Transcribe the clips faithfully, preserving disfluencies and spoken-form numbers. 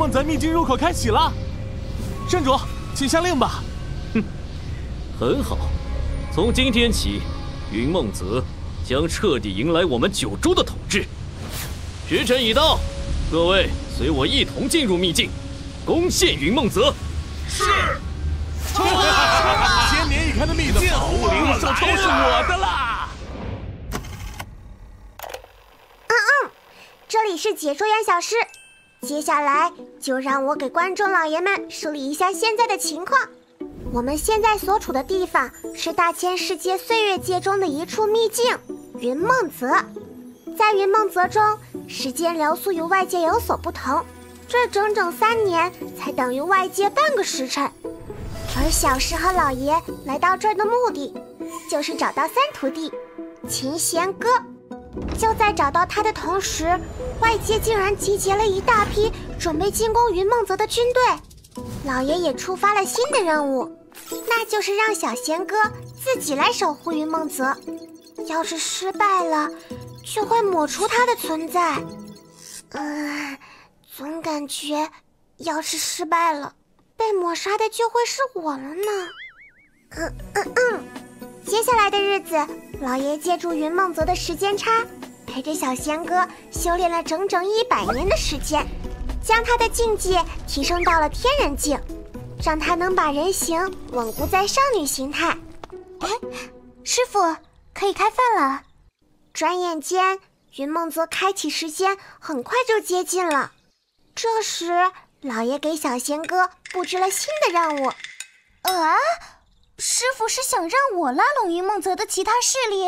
梦泽秘境入口开启了，圣主，请下令吧。 哼，很好，从今天起，云梦泽将彻底迎来我们九州的统治。时辰已到，各位随我一同进入秘境，攻陷云梦泽。 是。 千年一开的秘境，武林圣都是我的啦！ 嗯嗯，这里是解说员小诗，接下来就让我给观众老爷们梳理一下现在的情况。我们现在所处的地方是大千世界岁月界中的一处秘境——云梦泽。在云梦泽中，时间流速与外界有所不同，这整整三年才等于外界半个时辰。而小石和老爷来到这儿的目的，就是找到三徒弟秦弦歌。就在找到他的同时，外界竟然集结了一大批准备进攻云梦泽的军队。老爷也触发了新的任务，那就是让小弦歌自己来守护云梦泽。要是失败了，就会抹除他的存在。嗯，总感觉要是失败了，被抹杀的就会是我了呢。嗯嗯嗯，接下来的日子，老爷借助云梦泽的时间差，陪着小弦歌修炼了整整一百年的时间，将他的境界提升到了天人境，让他能把人形稳固在少女形态。师傅，可以开饭了。转眼间，云梦泽开启时间很快就接近了。这时，老爷给小弦歌布置了新的任务。 啊，师傅是想让我拉拢云梦泽的其他势力？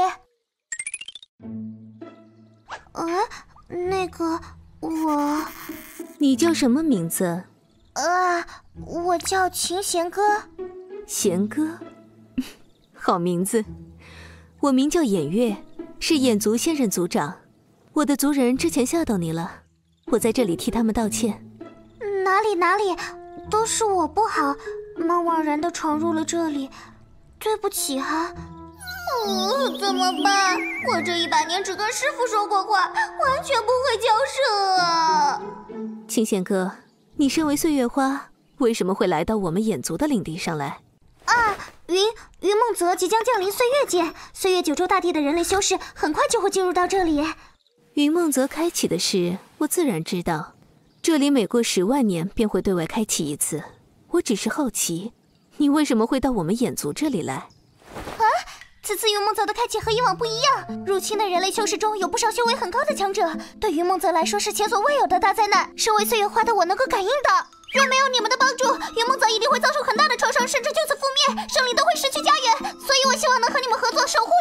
啊，那个，我…… 你叫什么名字？ 呃，我叫秦弦歌。 弦歌，好名字。我名叫偃月，是偃族现任族长。我的族人之前吓到你了，我在这里替他们道歉。 哪里哪里，都是我不好，贸贸然的闯入了这里，对不起哈。嗯，怎么办？我这一百年只跟师傅说过话，完全不会交涉啊！ 清闲哥，你身为岁月花，为什么会来到我们偃族的领地上来？ 啊，云云梦泽即将降临岁月界，岁月九州大地的人类修士很快就会进入到这里。 云梦泽开启的事，我自然知道。这里每过十万年便会对外开启一次，我只是好奇，你为什么会到我们偃族这里来？ 啊，此次云梦泽的开启和以往不一样，入侵的人类修士中有不少修为很高的强者，对云梦泽来说是前所未有的大灾难。身为岁月花的我能够感应到，若没有你们的帮助，云梦泽一定会遭受很大的创伤，甚至就此覆灭，生灵都会失去家园。所以我希望能和你们合作，守护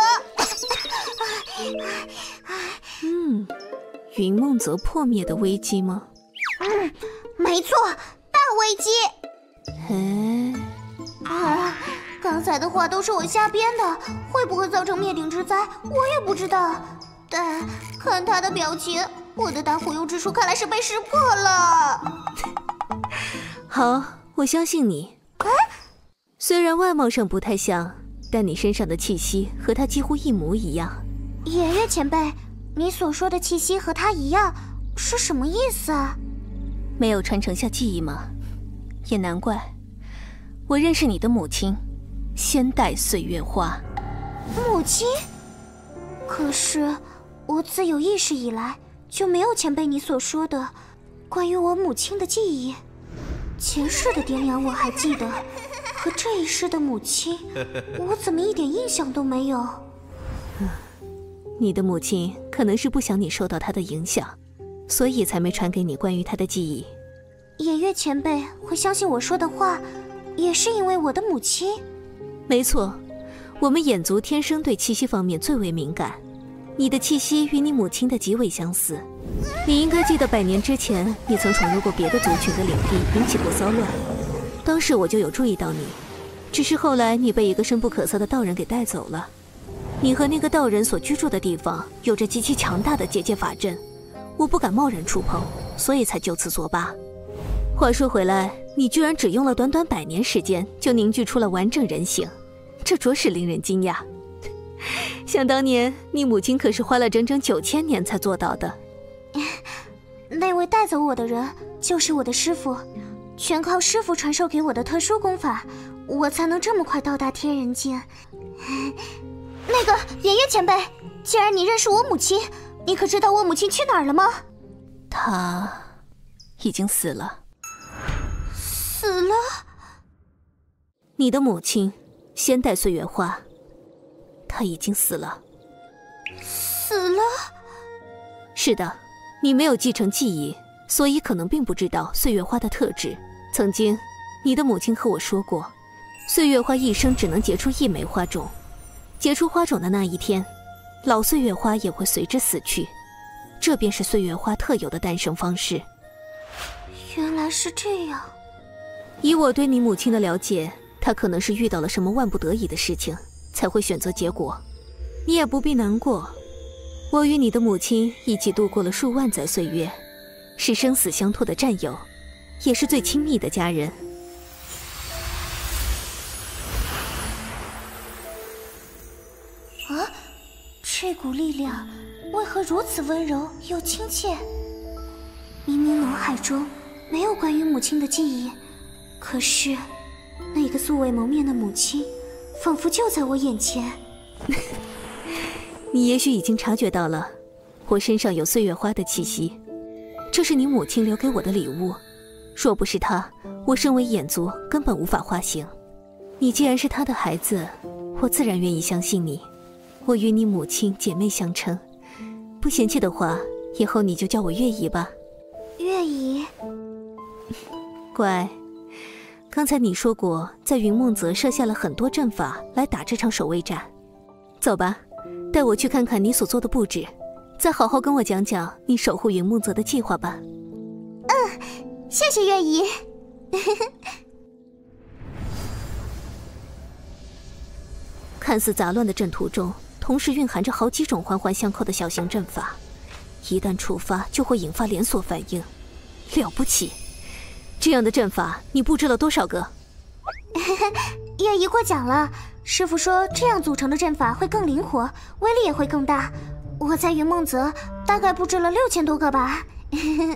云梦泽。 嗯，云梦泽破灭的危机吗？ 嗯，没错，大危机。 哎， 啊，刚才的话都是我瞎编的，会不会造成灭顶之灾，我也不知道。但看他的表情，我的大忽悠之术看来是被识破了。 好，我相信你。 啊， 虽然外貌上不太像，但你身上的气息和他几乎一模一样。 偃月前辈，你所说的气息和他一样，是什么意思啊？ 没有传承下记忆吗？也难怪，我认识你的母亲，先代岁月花。 母亲？可是我自有意识以来就没有前辈你所说的关于我母亲的记忆。前世的爹娘我还记得，可这一世的母亲，我怎么一点印象都没有？ 你的母亲可能是不想你受到她的影响，所以才没传给你关于她的记忆。 偃月前辈会相信我说的话，也是因为我的母亲。 没错，我们偃族天生对气息方面最为敏感，你的气息与你母亲的极为相似。你应该记得百年之前，你曾闯入过别的族群的领地，引起过骚乱。当时我就有注意到你，只是后来你被一个深不可测的道人给带走了。你和那个道人所居住的地方有着极其强大的结界法阵，我不敢贸然触碰，所以才就此作罢。话说回来，你居然只用了短短百年时间就凝聚出了完整人形，这着实令人惊讶。想当年，你母亲可是花了整整九千年才做到的。 那位带走我的人就是我的师父，全靠师父传授给我的特殊功法，我才能这么快到达天人境。那个妍叶前辈，既然你认识我母亲，你可知道我母亲去哪儿了吗？ 她已经死了。 死了？ 你的母亲先代岁月花，她已经死了。 死了？ 是的，你没有继承记忆，所以可能并不知道岁月花的特质。曾经，你的母亲和我说过，岁月花一生只能结出一枚花种，结出花种的那一天，老岁月花也会随之死去。这便是岁月花特有的诞生方式。 原来是这样。 以我对你母亲的了解，她可能是遇到了什么万不得已的事情，才会选择结果。你也不必难过，我与你的母亲一起度过了数万载岁月，是生死相托的战友，也是最亲密的家人。 啊，这股力量为何如此温柔又亲切？明明脑海中没有关于母亲的记忆，可是那个素未谋面的母亲仿佛就在我眼前。 你也许已经察觉到了，我身上有岁月花的气息，这是你母亲留给我的礼物。若不是她，我身为眼族根本无法化形。你既然是她的孩子，我自然愿意相信你。我与你母亲姐妹相称，不嫌弃的话，以后你就叫我月姨吧。 月姨， 乖。刚才你说过，在云梦泽设下了很多阵法来打这场守卫战。走吧，带我去看看你所做的布置，再好好跟我讲讲你守护云梦泽的计划吧。 嗯，谢谢月姨。 看似杂乱的阵图中，同时蕴含着好几种环环相扣的小型阵法，一旦触发就会引发连锁反应，了不起！这样的阵法你布置了多少个？ 月姨过奖了，师父说这样组成的阵法会更灵活，威力也会更大。我在云梦泽大概布置了六千多个吧。 六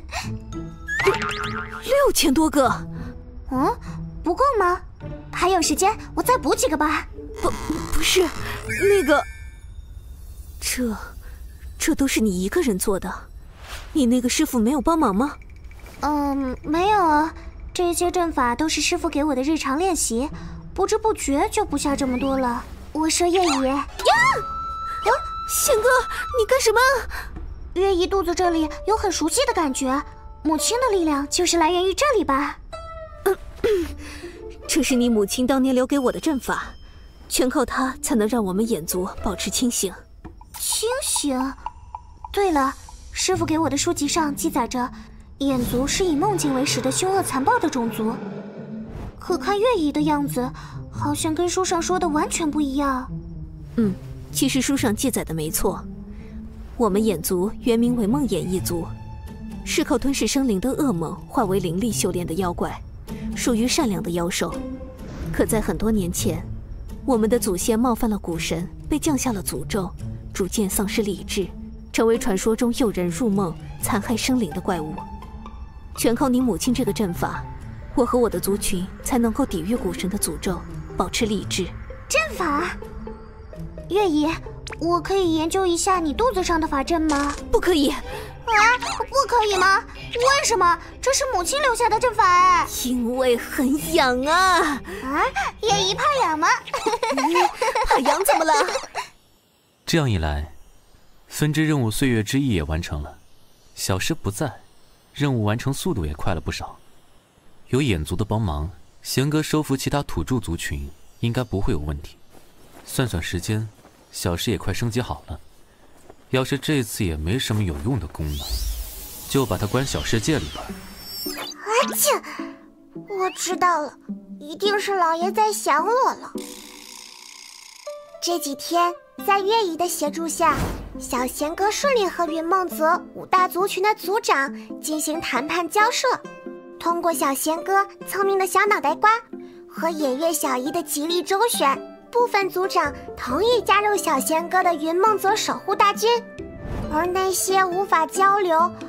六千多个？ 嗯，不够吗？还有时间，我再补几个吧。 不，不是，那个，这，这都是你一个人做的？你那个师父没有帮忙吗？ 嗯，没有啊，这些阵法都是师父给我的日常练习，不知不觉就布下这么多了。我说月姨呀， 啊，仙哥，你干什么？ 月姨肚子这里有很熟悉的感觉，母亲的力量就是来源于这里吧？ 嗯嗯、这是你母亲当年留给我的阵法，全靠它才能让我们眼族保持清醒。 清醒？对了，师父给我的书籍上记载着，眼族是以梦境为食的凶恶残暴的种族。可看月姨的样子，好像跟书上说的完全不一样。 嗯，其实书上记载的没错。我们眼族原名为梦魇一族，是靠吞噬生灵的噩梦化为灵力修炼的妖怪，属于善良的妖兽。可在很多年前，我们的祖先冒犯了古神，被降下了诅咒，逐渐丧失理智，成为传说中诱人入梦、残害生灵的怪物。全靠你母亲这个阵法，我和我的族群才能够抵御古神的诅咒，保持理智。 阵法？月姨，我可以研究一下你肚子上的法阵吗？ 不可以。 啊，不可以吗？为什么？这是母亲留下的阵法哎。 因为很痒啊。 啊，月姨怕痒吗？ 怕痒怎么了？ 这样一来，分支任务岁月之翼也完成了，小师不在，任务完成速度也快了不少。有眼族的帮忙，贤哥收服其他土著族群应该不会有问题。算算时间，小师也快升级好了。要是这次也没什么有用的功能，就把它关小世界里吧。 啊切！我知道了，一定是老爷在想我了。这几天，在月姨的协助下，小贤哥顺利和云梦泽五大族群的族长进行谈判交涉。通过小贤哥聪明的小脑袋瓜和野月小姨的极力周旋，部分族长同意加入小贤哥的云梦泽守护大军，而那些无法交流、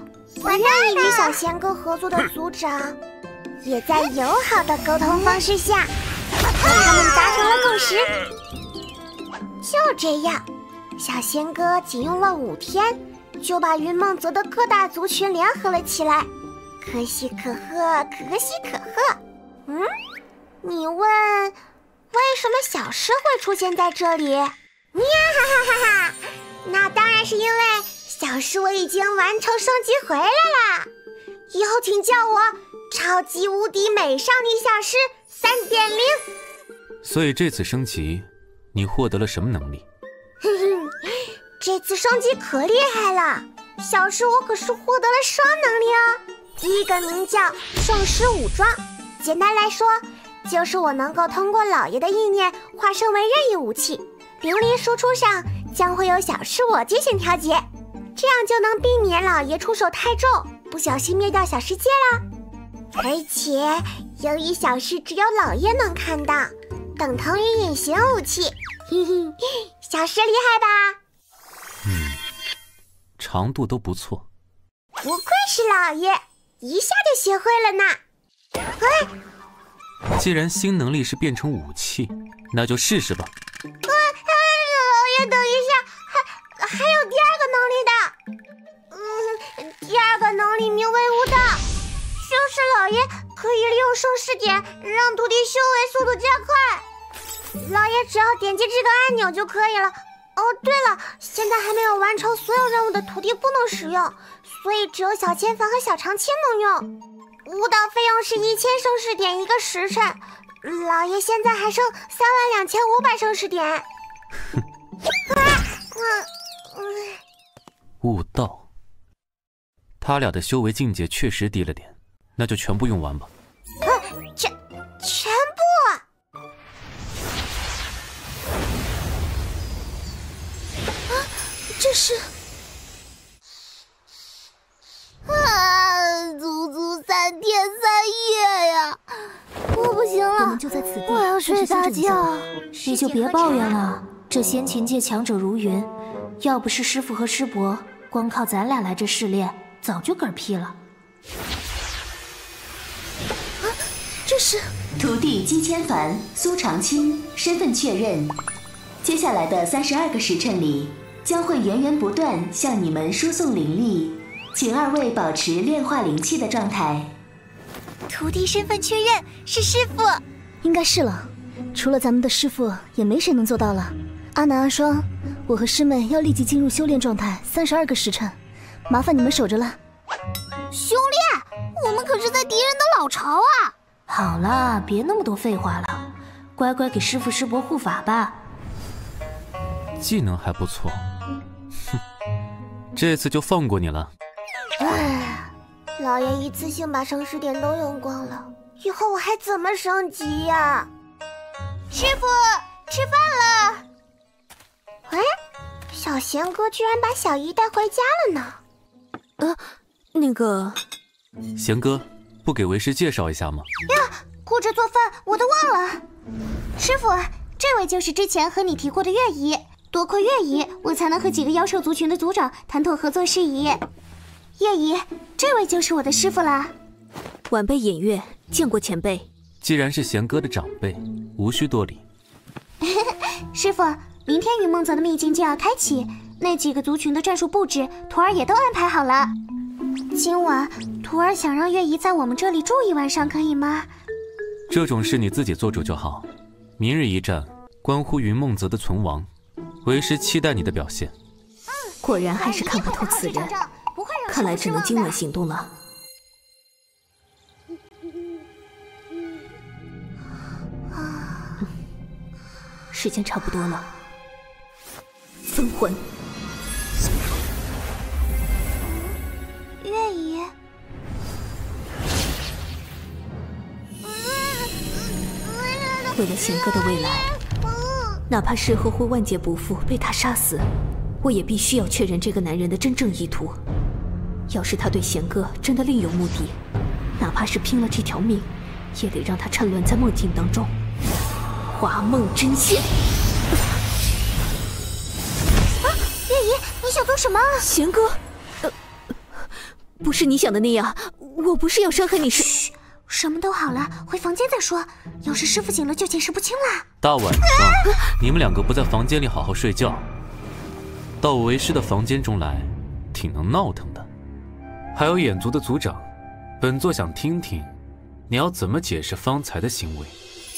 不愿意与小仙哥合作的族长，也在友好的沟通方式下，他们达成了共识。就这样，小仙哥仅用了五天，就把云梦泽的各大族群联合了起来。可喜可贺，可喜可贺。嗯，你问为什么小诗会出现在这里？呀哈哈哈哈！那当然是因为小诗我已经完成升级回来啦。以后请叫我超级无敌美少女小诗三点零。 所以这次升级，你获得了什么能力？ 哼哼，这次升级可厉害了，小诗我可是获得了双能力哦。第一个名叫圣狮武装，简单来说，就是我能够通过老爷的意念化身为任意武器，灵力输出上将会有小诗我进行调节，这样就能避免老爷出手太重，不小心灭掉小世界啦。而且由于小诗只有老爷能看到，等同于隐形武器，嘿嘿，小诗厉害吧？ 嗯，长度都不错。 不愧是老爷，一下就学会了呢。哎， 既然新能力是变成武器，那就试试吧。 哎，老爷等一下，还还有第二个能力的。嗯，第二个能力名为无道，就是老爷可以利用圣尸点让徒弟修为速度加快。老爷只要点击这个按钮就可以了。哦，对了，现在还没有完成所有任务的徒弟不能使用，所以只有小千凡和小长青能用。舞蹈费用是一千圣尸点一个时辰，老爷现在还剩三万两千五百圣尸点。啊嗯嗯、 悟道，他俩的修为境界确实低了点，那就全部用完吧。 啊，全全部？ 这是啊，足足三天三夜呀！我不行了， 我们就在此地， 我要睡大觉。 你就别抱怨了，这先秦界强者如云，要不是师父和师伯，光靠咱俩来这试炼，早就嗝屁了。 啊，这是徒弟姬千凡、苏长青身份确认，接下来的三十二个时辰里，将会源源不断向你们输送灵力，请二位保持炼化灵气的状态。 徒弟身份确认，是师父。 应该是了，除了咱们的师父，也没谁能做到了。阿南、阿双，我和师妹要立即进入修炼状态，三十二个时辰，麻烦你们守着了。 修炼？我们可是在敌人的老巢啊！ 好了，别那么多废话了，乖乖给师父师伯护法吧。 技能还不错，哼，这次就放过你了。 唉，老爷一次性把圣尸点都用光了，以后我还怎么升级呀？ 师傅，吃饭了。 哎，小贤哥居然把小姨带回家了呢。 呃，那个， 贤哥，不给为师介绍一下吗？ 呀，顾着做饭，我都忘了。师傅，这位就是之前和你提过的月姨。多亏月姨，我才能和几个妖兽族群的族长谈妥合作事宜。月姨，这位就是我的师傅啦。 晚辈隐月，见过前辈。 既然是贤哥的长辈，无需多礼。 师傅，明天云梦泽的秘境就要开启，那几个族群的战术布置，徒儿也都安排好了。今晚，徒儿想让月姨在我们这里住一晚上，可以吗？ 这种事你自己做主就好。明日一战，关乎云梦泽的存亡。为师期待你的表现。 果然还是看不透此人，看来只能今晚行动了。时间差不多了。分魂。 月姨， 为了贤哥的未来。哪怕是呵护万劫不复被他杀死，我也必须要确认这个男人的真正意图。要是他对贤哥真的另有目的，哪怕是拼了这条命，也得让他沉沦在梦境当中。华梦真仙！ 啊，月姨，你想做什么？ 贤哥，呃， 不是你想的那样，我不是要伤害你。 嘘，什么都好了，回房间再说。要是师父醒了，就解释不清了。 大晚上，你们两个不在房间里好好睡觉，到我为师的房间中来，挺能闹腾的。还有眼族的族长，本座想听听，你要怎么解释方才的行为？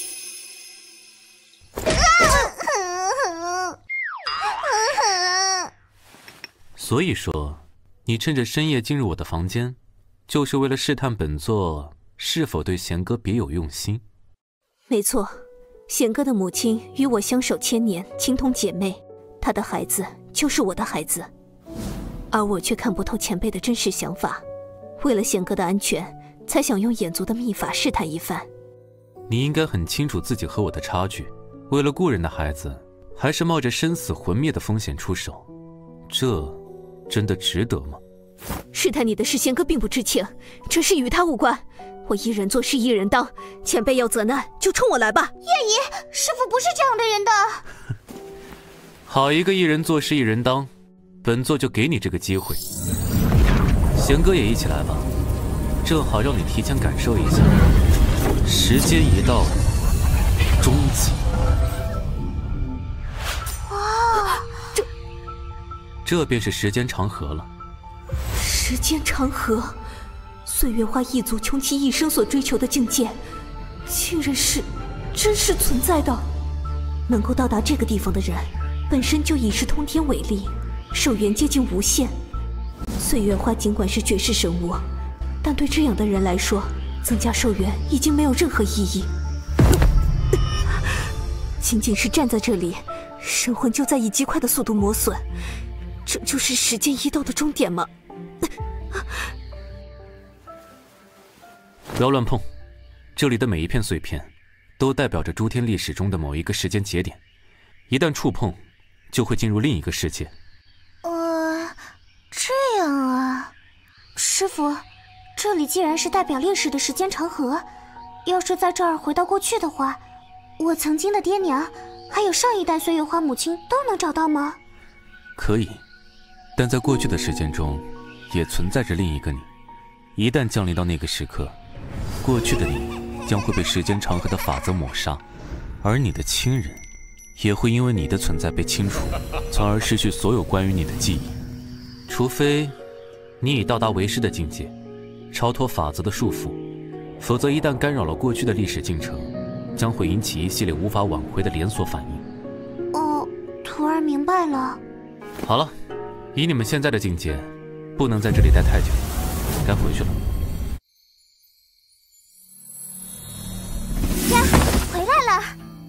所以说，你趁着深夜进入我的房间，就是为了试探本座是否对贤哥别有用心。 没错，贤哥的母亲与我相守千年，情同姐妹，他的孩子就是我的孩子，而我却看不透前辈的真实想法，为了贤哥的安全，才想用眼族的秘法试探一番。 你应该很清楚自己和我的差距，为了故人的孩子，还是冒着生死魂灭的风险出手，这真的值得吗？ 试探你的是贤哥并不知情，这事与他无关。我一人做事一人当，前辈要责难就冲我来吧。 月姨，师父不是这样的人的。 好一个一人做事一人当，本座就给你这个机会。贤哥也一起来吧，正好让你提前感受一下，时间一到，终极。 哇， 这这便是时间长河了。 时间长河，岁月花一族穷其一生所追求的境界，竟然是真实存在的。能够到达这个地方的人，本身就已是通天伟力，寿元接近无限。岁月花尽管是绝世神物，但对这样的人来说，增加寿元已经没有任何意义。仅仅是站在这里，神魂就在以极快的速度磨损，这就是时间一到的终点吗？ 不要乱碰，这里的每一片碎片，都代表着诸天历史中的某一个时间节点，一旦触碰，就会进入另一个世界。 呃，这样啊，师父，这里既然是代表历史的时间长河，要是在这儿回到过去的话，我曾经的爹娘，还有上一代岁月花母亲都能找到吗？ 可以，但在过去的时间中，也存在着另一个你。一旦降临到那个时刻，过去的你将会被时间长河的法则抹杀，而你的亲人也会因为你的存在被清除，从而失去所有关于你的记忆。除非你已到达为师的境界，超脱法则的束缚，否则一旦干扰了过去的历史进程，将会引起一系列无法挽回的连锁反应。 哦，徒儿明白了。 好了，以你们现在的境界，不能在这里待太久，该回去了。 呀，回来了。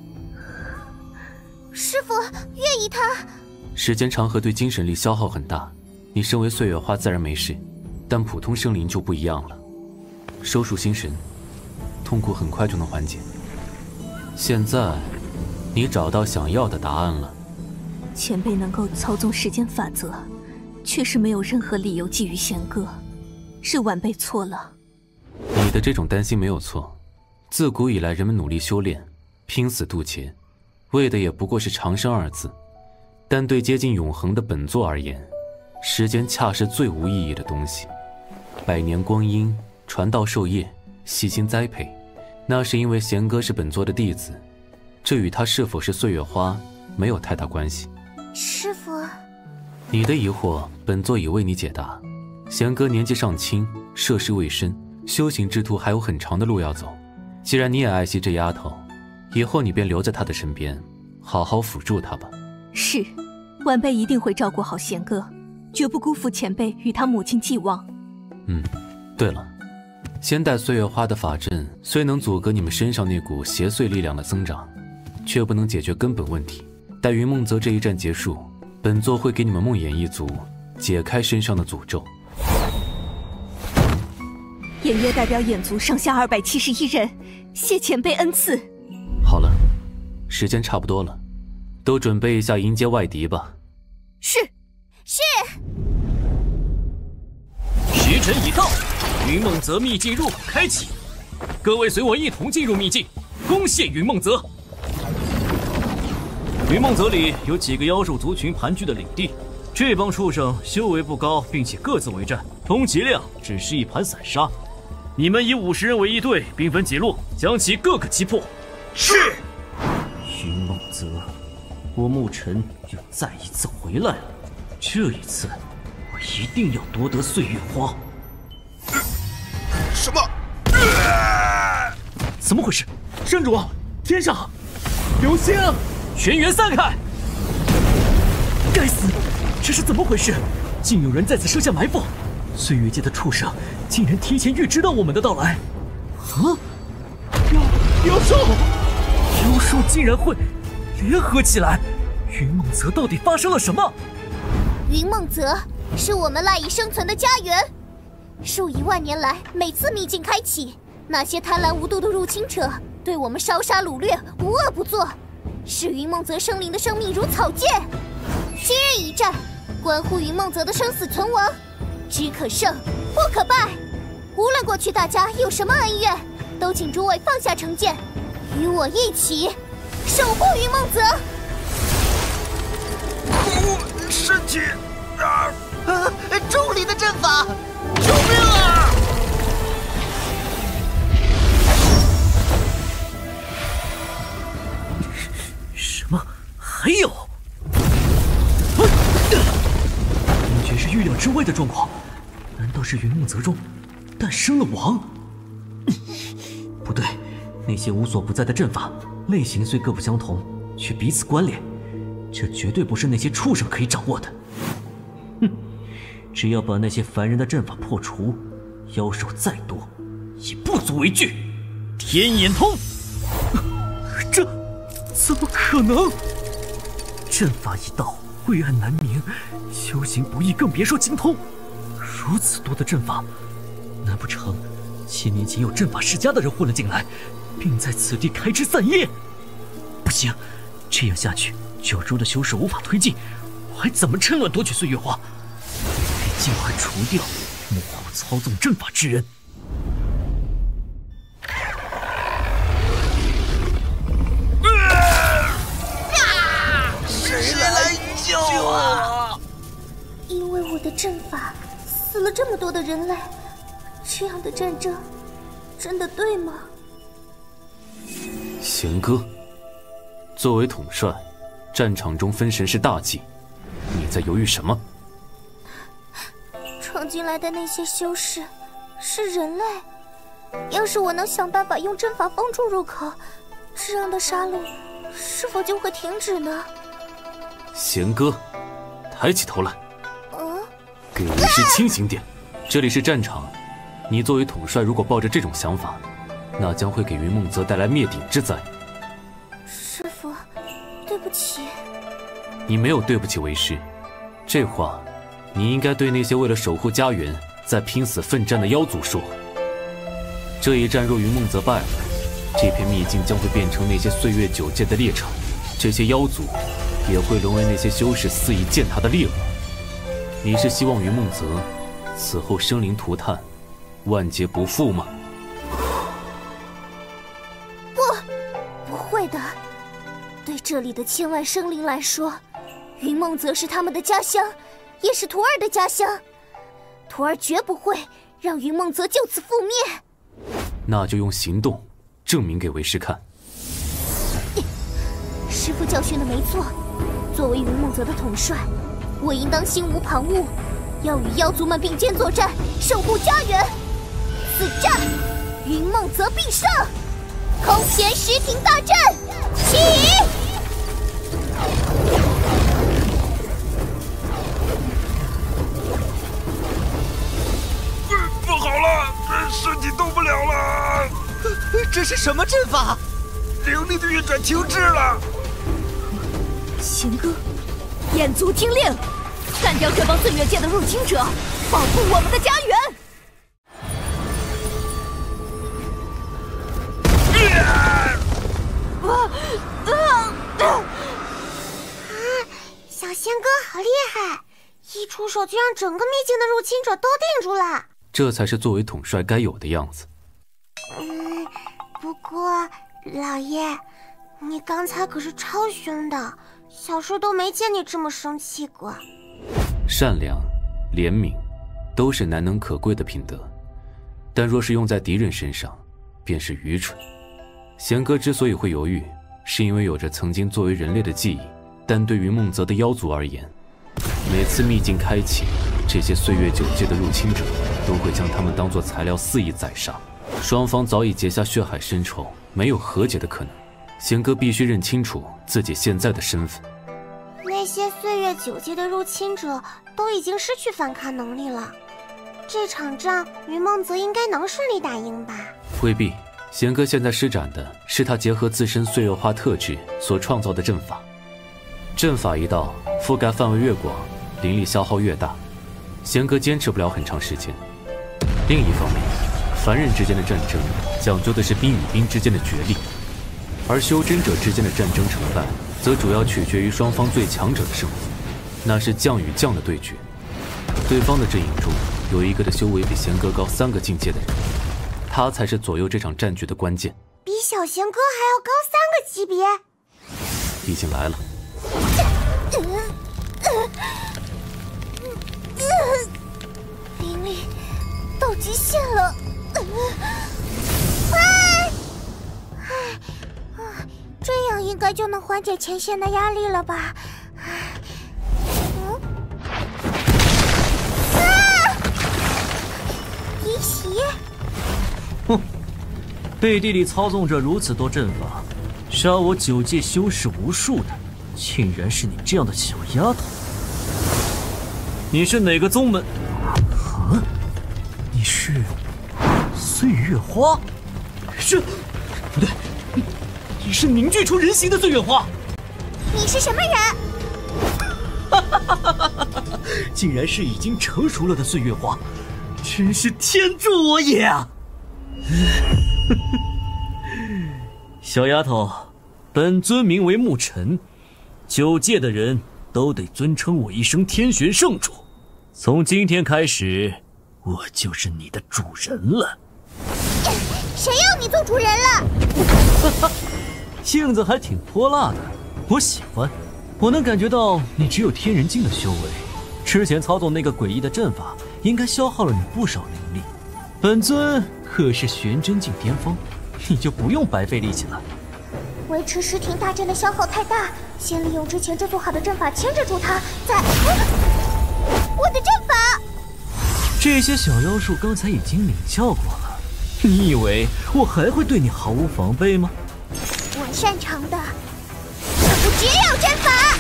师父，月姨她…… 时间长河对精神力消耗很大，你身为岁月花自然没事，但普通生灵就不一样了。收束心神，痛苦很快就能缓解。现在，你找到想要的答案了。 前辈能够操纵时间法则，确实没有任何理由觊觎贤哥，是晚辈错了。 你的这种担心没有错，自古以来人们努力修炼，拼死渡劫，为的也不过是长生二字。但对接近永恒的本座而言，时间恰是最无意义的东西。百年光阴，传道授业，细心栽培，那是因为贤哥是本座的弟子，这与他是否是岁月花没有太大关系。 师父， 你的疑惑，本座已为你解答。贤哥年纪尚轻，涉世未深，修行之途还有很长的路要走。既然你也爱惜这丫头，以后你便留在她的身边，好好辅助她吧。 是，晚辈一定会照顾好贤哥，绝不辜负前辈与他母亲寄望。 嗯，对了，仙代岁月花的法阵虽能阻隔你们身上那股邪祟力量的增长，却不能解决根本问题。待云梦泽这一战结束，本座会给你们梦魇一族解开身上的诅咒。 偃月代表眼族上下二百七十一人，谢前辈恩赐。 好了，时间差不多了，都准备一下迎接外敌吧。 是， 是。 时辰已到，云梦泽秘境入口开启，各位随我一同进入秘境，攻陷云梦泽。云梦泽里有几个妖兽族群盘踞的领地， 这帮畜生修为不高，并且各自为战，充其量只是一盘散沙。你们以五十人为一队，兵分几路，将其各个击破。 是。 云梦泽，我沐尘又再一次回来了。这一次，我一定要夺得岁月花。 什么？ 怎么回事？圣主，天上流星，全员散开！该死，这是怎么回事？竟有人在此设下埋伏！岁月界的畜生竟然提前预知到我们的到来！啊！妖妖兽，妖兽竟然会联合起来！云梦泽到底发生了什么？ 云梦泽是我们赖以生存的家园，数以万年来，每次秘境开启，那些贪婪无度的入侵者对我们烧杀掳掠，无恶不作，视云梦泽生灵的生命如草芥。今日一战，关乎云梦泽的生死存亡，只可胜不可败。无论过去大家有什么恩怨，都请诸位放下成见，与我一起守护云梦泽。 身体啊啊！重力的阵法，救命啊！ 什么？还有？完全是预料之外的状况。难道是云梦泽中诞生了王？不对，那些无所不在的阵法类型虽各不相同，却彼此关联。这绝对不是那些畜生可以掌握的。哼，只要把那些凡人的阵法破除，妖兽再多也不足为惧。天眼通，这怎么可能？阵法一道，晦暗难明，修行不易，更别说精通。如此多的阵法，难不成千年前有阵法世家的人混了进来，并在此地开枝散叶？不行，这样下去，九州的修士无法推进，我还怎么趁乱夺取岁月花？得尽快除掉幕后操纵阵法之人。 谁来救啊！ 因为我的阵法死了这么多的人类，这样的战争真的对吗？ 贤哥，作为统帅，战场中分神是大忌，你在犹豫什么？ 闯进来的那些修士是人类，要是我能想办法用阵法封住入口，这样的杀戮是否就会停止呢？ 贤哥，抬起头来， 嗯， 给为师清醒点。这里是战场，你作为统帅，如果抱着这种想法，那将会给云梦泽带来灭顶之灾。 师父，对不起。 你没有对不起为师，这话你应该对那些为了守护家园在拼死奋战的妖族说。这一战若云梦泽败了，这片秘境将会变成那些岁月九界的猎场，这些妖族也会沦为那些修士肆意践踏的猎物。你是希望云梦泽此后生灵涂炭，万劫不复吗？ 不，不会的。对这里的千万生灵来说，云梦泽是他们的家乡，也是徒儿的家乡。徒儿绝不会让云梦泽就此覆灭。 那就用行动证明给为师看。 师父教训的没错，作为云梦泽的统帅，我应当心无旁骛，要与妖族们并肩作战，守护家园。此战，云梦泽必胜！空前石庭大阵，起！ 不好了，身体动不了了！ 这是什么阵法？ 灵力的运转停滞了。 贤哥，眼族听令，干掉这帮岁月界的入侵者，保护我们的家园！ 啊啊啊！小仙哥好厉害，一出手就让整个秘境的入侵者都定住了。 这才是作为统帅该有的样子。 嗯，不过老爷，你刚才可是超凶的，小师都没见你这么生气过。 善良、怜悯，都是难能可贵的品德，但若是用在敌人身上，便是愚蠢。贤哥之所以会犹豫，是因为有着曾经作为人类的记忆，但对云梦泽的妖族而言，每次秘境开启，这些岁月九界的入侵者都会将他们当作材料肆意宰杀。双方早已结下血海深仇，没有和解的可能。贤哥必须认清楚自己现在的身份。 那些岁月九界的入侵者都已经失去反抗能力了，这场仗云梦泽应该能顺利打赢吧？ 未必，贤哥现在施展的是他结合自身岁月花特质所创造的阵法。阵法一道，覆盖范围越广，灵力消耗越大，贤哥坚持不了很长时间。另一方面，凡人之间的战争讲究的是兵与兵之间的角力，而修真者之间的战争成败，则主要取决于双方最强者的胜负，那是将与将的对决。对方的阵营中有一个的修为比贤哥高三个境界的人，他才是左右这场战局的关键。 比小贤哥还要高三个级别， 毕竟来了。 灵力到极限了， 哎，哎，这样应该就能缓解前线的压力了吧？嗯，啊！离席。 哼，背地里操纵着如此多阵法，杀我九界修士无数的，竟然是你这样的小丫头。你是哪个宗门？啊，你是岁月花？是，不对，你是凝聚出人形的岁月花。 你是什么人？ 哈哈哈哈哈哈！竟然是已经成熟了的岁月花，真是天助我也啊！小丫头，本尊名为沐尘，九界的人都得尊称我一声天玄圣主。从今天开始，我就是你的主人了。 谁要你做主人了？ 性子还挺泼辣的，我喜欢。我能感觉到你只有天人境的修为，之前操纵那个诡异的阵法，应该消耗了你不少灵力。本尊可是玄真境巅峰，你就不用白费力气了。 维持石庭大阵的消耗太大，先利用之前制作好的阵法牵制住他，再……我的阵法， 这些小妖术刚才已经领教过了，你以为我还会对你毫无防备吗？ 我擅长的可不只有阵法。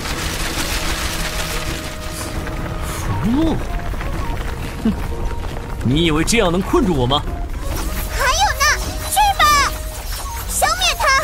符箓，哼，你以为这样能困住我吗？ 还有呢，去吧，消灭他！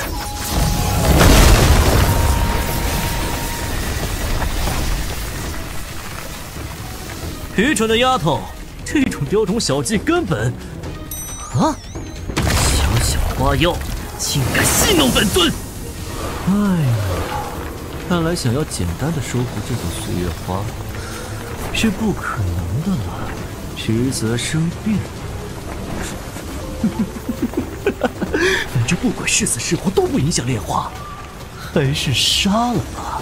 愚蠢的丫头，这种雕虫小技根本……啊！小小花妖，竟敢戏弄本尊！哎呀，看来想要简单的收服这朵岁月花是不可能的了，迟则生变。反正不管是死是活都不影响炼化，还是杀了吧。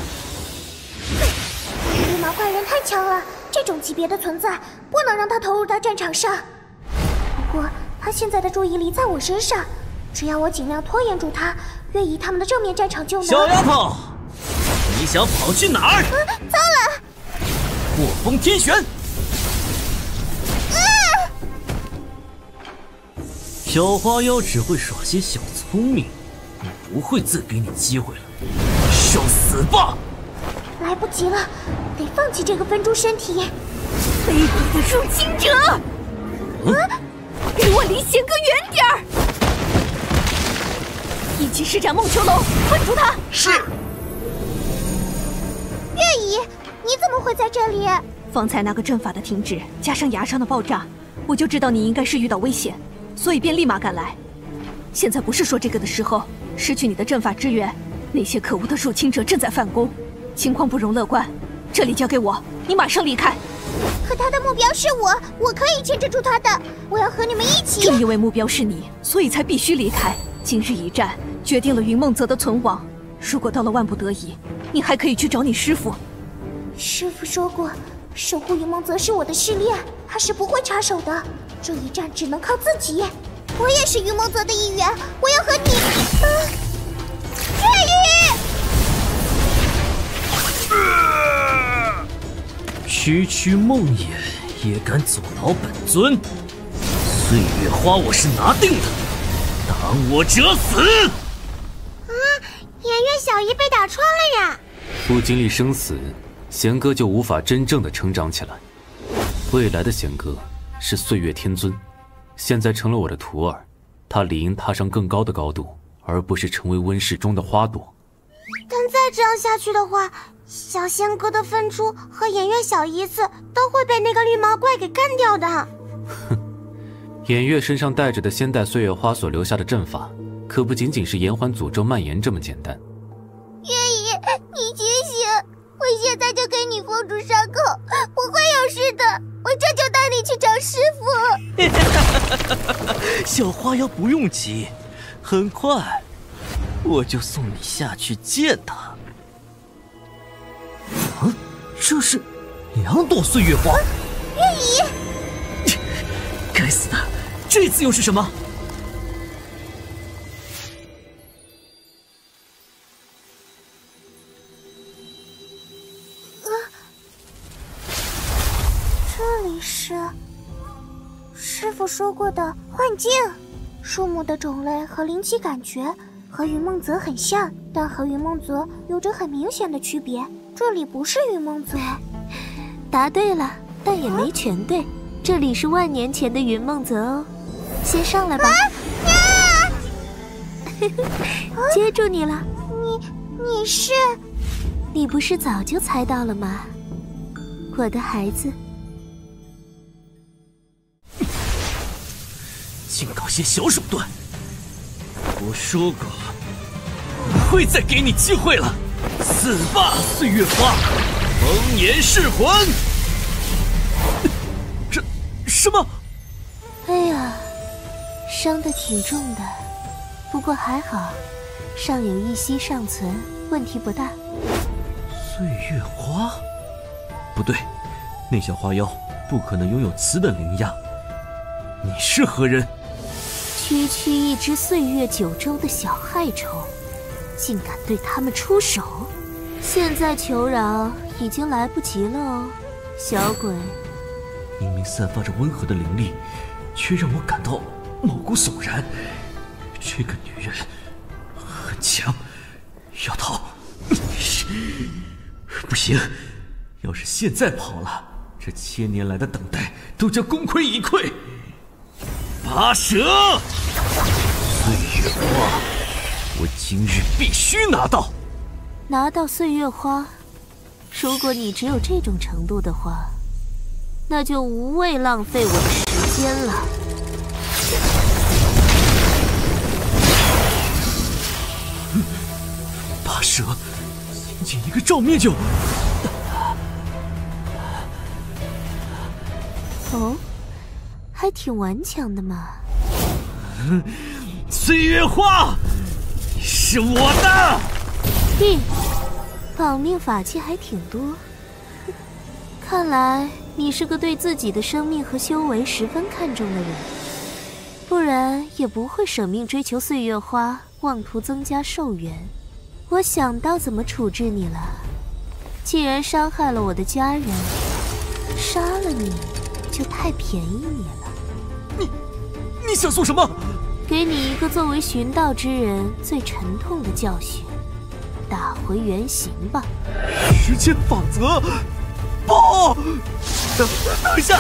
绿毛怪人太强了，这种级别的存在不能让他投入到战场上。不过他现在的注意力在我身上，只要我尽量拖延住他，越移他们的正面战场就能。 小丫头，你想跑去哪儿？ 啊，糟了！ 破风天旋！ 啊！ 小花妖只会耍些小聪明，我不会再给你机会了，受死吧！ 来不及了，得放弃这个分株身体。 卑鄙的入侵者！ 嗯， 给我离贤哥远点儿！一起施展梦囚楼，困住他！ 是。 月姨，你怎么会在这里？ 方才那个阵法的停止，加上崖上的爆炸，我就知道你应该是遇到危险，所以便立马赶来。现在不是说这个的时候，失去你的阵法支援，那些可恶的入侵者正在反攻，情况不容乐观。这里交给我，你马上离开。 可他的目标是我，我可以牵制住他的。我要和你们一起。 正因为目标是你，所以才必须离开。今日一战，决定了云梦泽的存亡。如果到了万不得已，你还可以去找你师父。 师父说过， 守护云梦泽是我的试炼，他是不会插手的。这一战只能靠自己。我也是云梦泽的一员，我要和你……啊，月羽！区区梦魇也敢阻挠本尊？岁月花我是拿定的，当我者死！ 啊，颜月小姨被打穿了呀！ 不经历生死，弦歌就无法真正的成长起来。未来的弦歌是岁月天尊，现在成了我的徒儿，他理应踏上更高的高度，而不是成为温室中的花朵。 但再这样下去的话，小仙哥的分珠和颜月小姨子都会被那个绿毛怪给干掉的。 哼，颜月身上带着的仙代岁月花所留下的阵法，可不仅仅是延缓诅咒蔓延这么简单。 月姨，你醒醒！我现在就给你封住伤口，不会有事的。我这就带你去找师傅。小花妖不用急，很快我就送你下去见他。啊，这是两朵岁月花。 月姨， 该死的，这次又是什么？ 这里是师傅说过的幻境。树木的种类和灵气感觉和云梦泽很像，但和云梦泽有着很明显的区别。这里不是云梦泽。 答对了，但也没全对。这里是万年前的云梦泽哦。先上来吧。啊啊、接住你了。 你你是？ 你不是早就猜到了吗？我的孩子。 净搞些小手段！我说过，不会再给你机会了！死吧，岁月花，蒙眼噬魂！这什么？ 哎呀，伤得挺重的，不过还好，尚有一息尚存，问题不大。 岁月花？不对，那小花妖不可能拥有此等灵压。你是何人？ 区区一只岁月九州的小害虫，竟敢对他们出手！现在求饶已经来不及了哦，小鬼。 明明散发着温和的灵力，却让我感到毛骨悚然。这个女人很强，要逃。不行，要是现在跑了，这千年来的等待都将功亏一篑。拔舌！岁月花，我今日必须拿到！ 拿到岁月花，如果你只有这种程度的话，那就无谓浪费我的时间了。 拔舌，仅仅一个照面就…… 哦。还挺顽强的嘛。 岁月花，你是我的。 咦，绑命法器还挺多。看来你是个对自己的生命和修为十分看重的人，不然也不会舍命追求岁月花，妄图增加寿元。我想到怎么处置你了。既然伤害了我的家人，杀了你就太便宜你了。 你，你想做什么？ 给你一个作为寻道之人最沉痛的教训，打回原形吧。 时间法则，不！等等一下！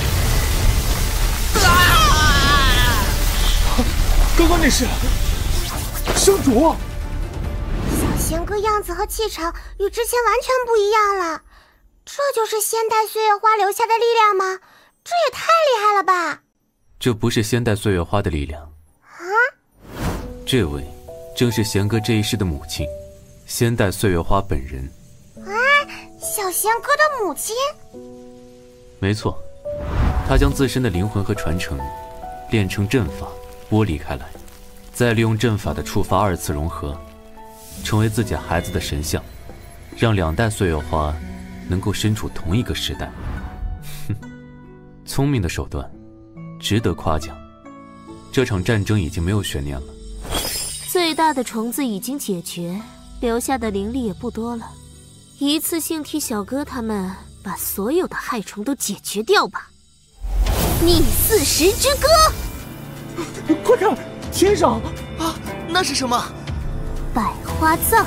啊！刚刚那是圣主。 小仙哥样子和气场与之前完全不一样了，这就是仙代岁月花留下的力量吗？这也太厉害了吧！ 这不是仙代岁月花的力量啊！ 这位正是弦哥这一世的母亲，仙代岁月花本人。 啊，小仙哥的母亲？ 没错，她将自身的灵魂和传承炼成阵法，剥离开来，再利用阵法的触发二次融合，成为自己孩子的神像，让两代岁月花能够身处同一个时代。哼，聪明的手段，值得夸奖。这场战争已经没有悬念了。 最大的虫子已经解决，留下的灵力也不多了。一次性替小哥他们把所有的害虫都解决掉吧。逆四时之歌， 快看，天上啊，那是什么？ 百花藏。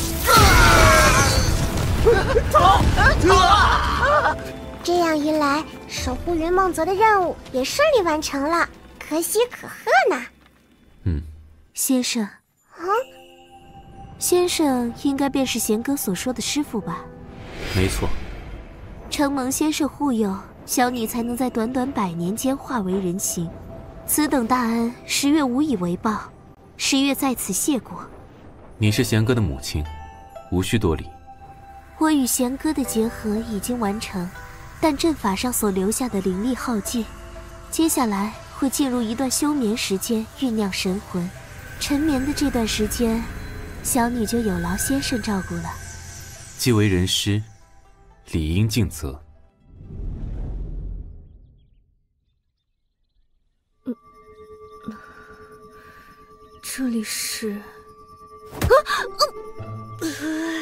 逃！ 这样一来，守护云梦泽的任务也顺利完成了，可喜可贺呢。 嗯， 先生。 啊？ 先生应该便是贤哥所说的师傅吧？ 没错。 承蒙先生护佑，小女才能在短短百年间化为人形。此等大恩，十月无以为报，十月在此谢过。 你是贤哥的母亲，无需多礼。 我与贤哥的结合已经完成，但阵法上所留下的灵力耗尽，接下来会进入一段休眠时间，酝酿神魂。沉眠的这段时间，小女就有劳先生照顾了。 既为人师，理应尽责。 嗯，这里是……啊！ 嗯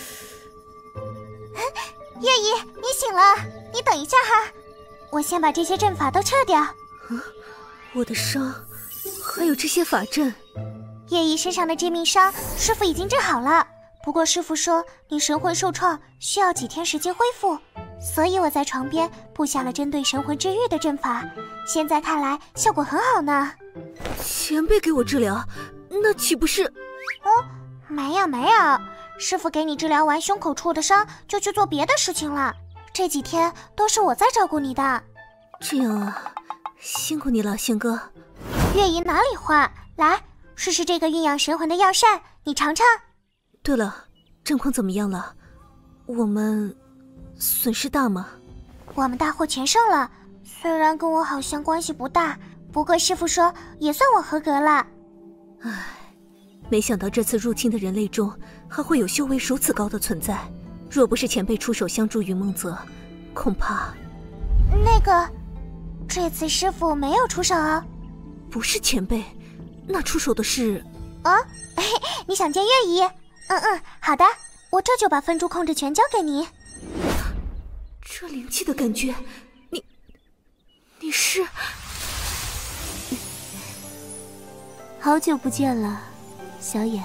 月姨，你醒了，你等一下哈，我先把这些阵法都撤掉。啊， 我的伤，还有这些法阵。 月姨身上的致命伤，师傅已经治好了。不过师傅说你神魂受创，需要几天时间恢复，所以我在床边布下了针对神魂治愈的阵法。现在看来效果很好呢。 前辈给我治疗，那岂不是…… 哦，没有没有。师傅给你治疗完胸口处的伤，就去做别的事情了。这几天都是我在照顾你的。 这样啊，辛苦你了，贤哥。 月姨哪里话，来试试这个孕养神魂的药膳，你尝尝。 对了，战况怎么样了？我们损失大吗？ 我们大获全胜了，虽然跟我好像关系不大，不过师傅说也算我合格了。 唉。没想到这次入侵的人类中还会有修为如此高的存在，若不是前辈出手相助云梦泽，恐怕…… 那个，这次师傅没有出手哦。 不是前辈，那出手的是…… 啊，你想见月姨？嗯嗯，好的，我这就把分珠控制权交给你。 这灵气的感觉，你……你是……好久不见了。小野，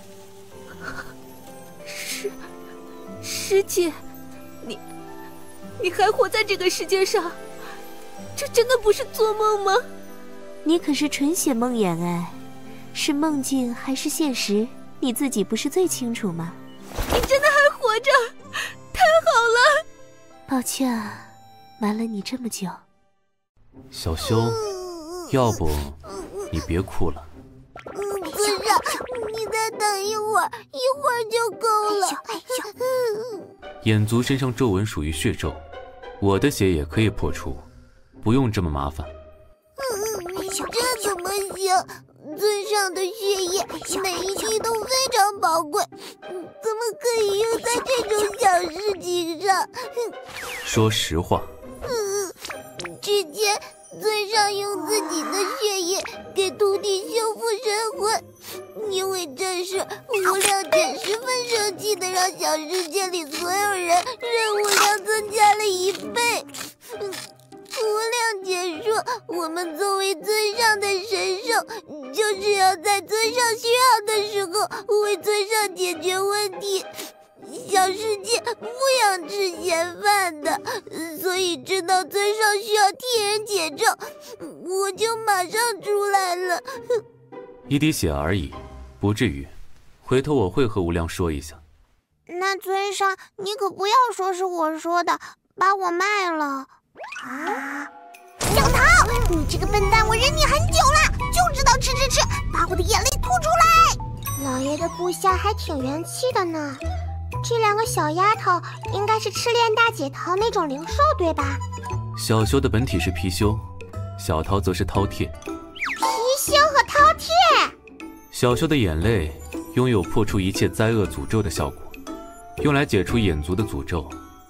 师师姐，你你还活在这个世界上？这真的不是做梦吗？你可是纯血梦魇哎，是梦境还是现实？你自己不是最清楚吗？你真的还活着，太好了！抱歉啊，瞒了你这么久。 小修，要不你别哭了。 尊上，你再等一会儿，一会儿就够了。 眼族身上皱纹属于血咒，我的血也可以破除，不用这么麻烦。 这怎么行？尊上的血液每一滴都非常宝贵，怎么可以用在这种小事情上？ 说实话。 嗯，之前尊上用自己的血液给徒弟修复神魂，因为这事，无量姐十分生气的让小世界里所有人任务量增加了一倍。无量姐说，我们作为尊上的神兽，就是要在尊上需要的时候为尊上解决问题。小世界不养吃闲饭的，所以知道尊上需要替人解咒，我就马上出来了。 一滴血而已，不至于。回头我会和无量说一下。 那尊上，你可不要说是我说的，把我卖了。啊！小桃，你这个笨蛋，我忍你很久了，就知道吃吃吃，把我的眼泪吐出来。老爷的部下还挺元气的呢。这两个小丫头应该是赤练大姐桃那种灵兽，对吧？ 小修的本体是貔貅，小桃则是饕餮。 貔貅和饕餮。 小修的眼泪拥有破除一切灾厄诅咒的效果，用来解除眼族的诅咒，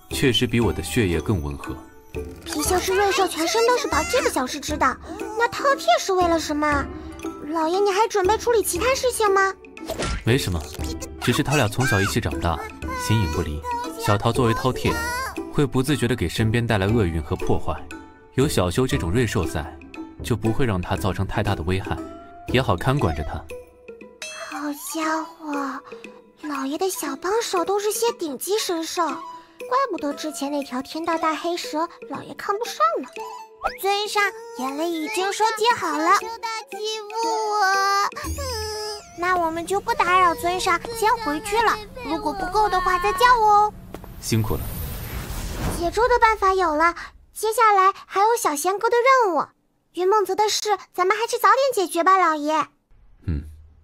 确实比我的血液更温和。 貔貅是瑞兽，全身都是宝，这个小师知道。那饕餮是为了什么？老爷，你还准备处理其他事情吗？ 没什么，只是他俩从小一起长大，形影不离。小桃作为饕餮，会不自觉地给身边带来厄运和破坏。有小修这种瑞兽在，就不会让他造成太大的危害，也好看管着他。 好家伙，老爷的小帮手都是些顶级神兽，怪不得之前那条天道大黑蛇老爷看不上呢。尊上，眼泪已经收集好了。 求大欺负我。 嗯，那我们就不打扰尊上，先回去了。如果不够的话，再叫我哦。 辛苦了。 解咒的办法有了，接下来还有小仙哥的任务。云梦泽的事，咱们还是早点解决吧，老爷。 嗯。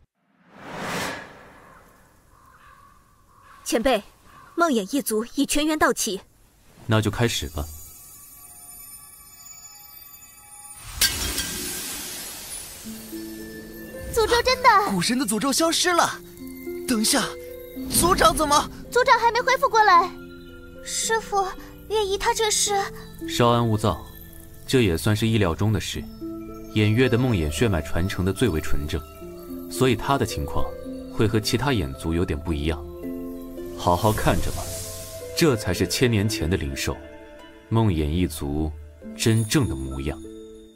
前辈，梦魇一族已全员到齐。 那就开始吧。 诅咒真的， 古神的诅咒消失了。等一下，族长怎么？ 族长还没恢复过来。师傅，月姨她这是…… 稍安勿躁，这也算是意料中的事。偃月的梦魇血脉传承的最为纯正，所以他的情况会和其他眼族有点不一样。好好看着吧，这才是千年前的灵兽，梦魇一族真正的模样。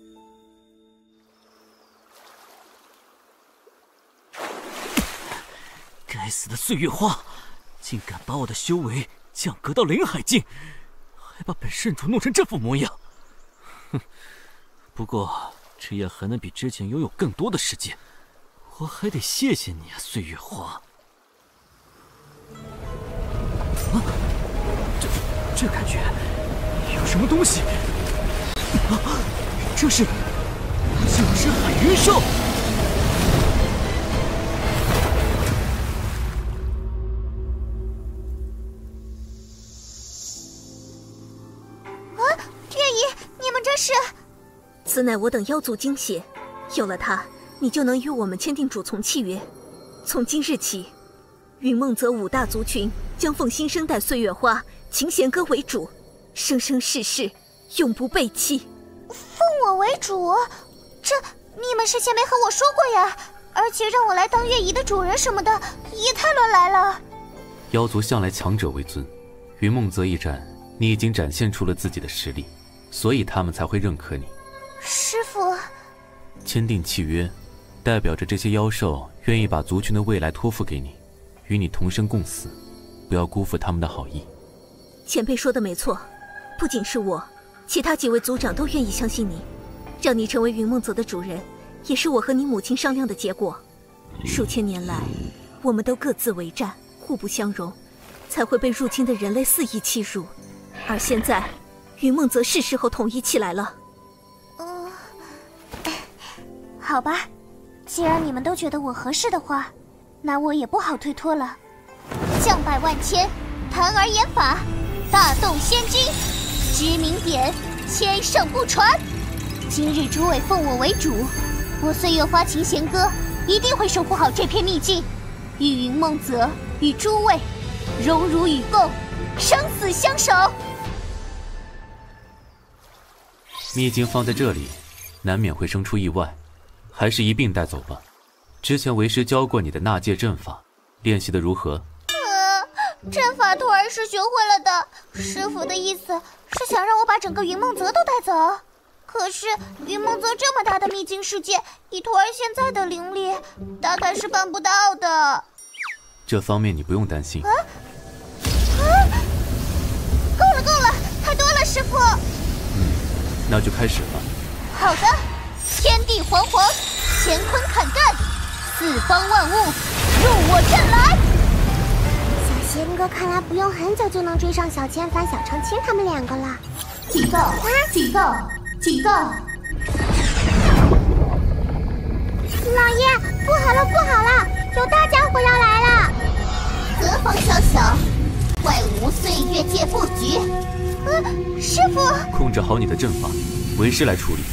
该死的岁月花，竟敢把我的修为降格到灵海境，还把本圣主弄成这副模样。哼，不过这样还能比之前拥有更多的时间，我还得谢谢你啊，岁月花。啊，这这感觉有什么东西？啊，这是，这是海云兽。 是， 此乃我等妖族精血，有了它，你就能与我们签订主从契约。从今日起，云梦泽五大族群将奉新生代岁月花、琴弦歌为主，生生世世永不背弃。 奉我为主？这你们事先没和我说过呀？而且让我来当月姨的主人什么的，也太乱来了。 妖族向来强者为尊，云梦泽一战，你已经展现出了自己的实力。所以他们才会认可你。 师父， 签订契约，代表着这些妖兽愿意把族群的未来托付给你，与你同生共死，不要辜负他们的好意。 前辈说的没错，不仅是我，其他几位族长都愿意相信你，让你成为云梦泽的主人，也是我和你母亲商量的结果。数千年来，我们都各自为战，互不相容，才会被入侵的人类肆意欺辱，而现在云梦泽是时候统一起来了。 嗯，好吧，既然你们都觉得我合适的话，那我也不好推脱了。将百万千，谈而言法，大动仙君，知名点，千圣不传。今日诸位奉我为主，我岁月花琴弦歌一定会守护好这片秘境，与云梦泽与诸位荣辱与共，生死相守。 秘境放在这里，难免会生出意外，还是一并带走吧。之前为师教过你的纳戒阵法，练习的如何？ 呃，阵法徒儿是学会了的。师傅的意思是想让我把整个云梦泽都带走。可是云梦泽这么大的秘境世界，以徒儿现在的灵力，大概是办不到的。 这方面你不用担心。 啊啊！够了够了，太多了，师傅。 那就开始吧。 好的，天地煌煌，乾坤砍干，四方万物入我阵来。 小仙哥看来不用很久就能追上小千帆、小长青他们两个了。 警告！警告！警告！ 老爷，不好了，不好了，有大家伙要来了！ 何方小小，怪无岁月界布局。呃，师傅， 控制好你的阵法，为师来处理。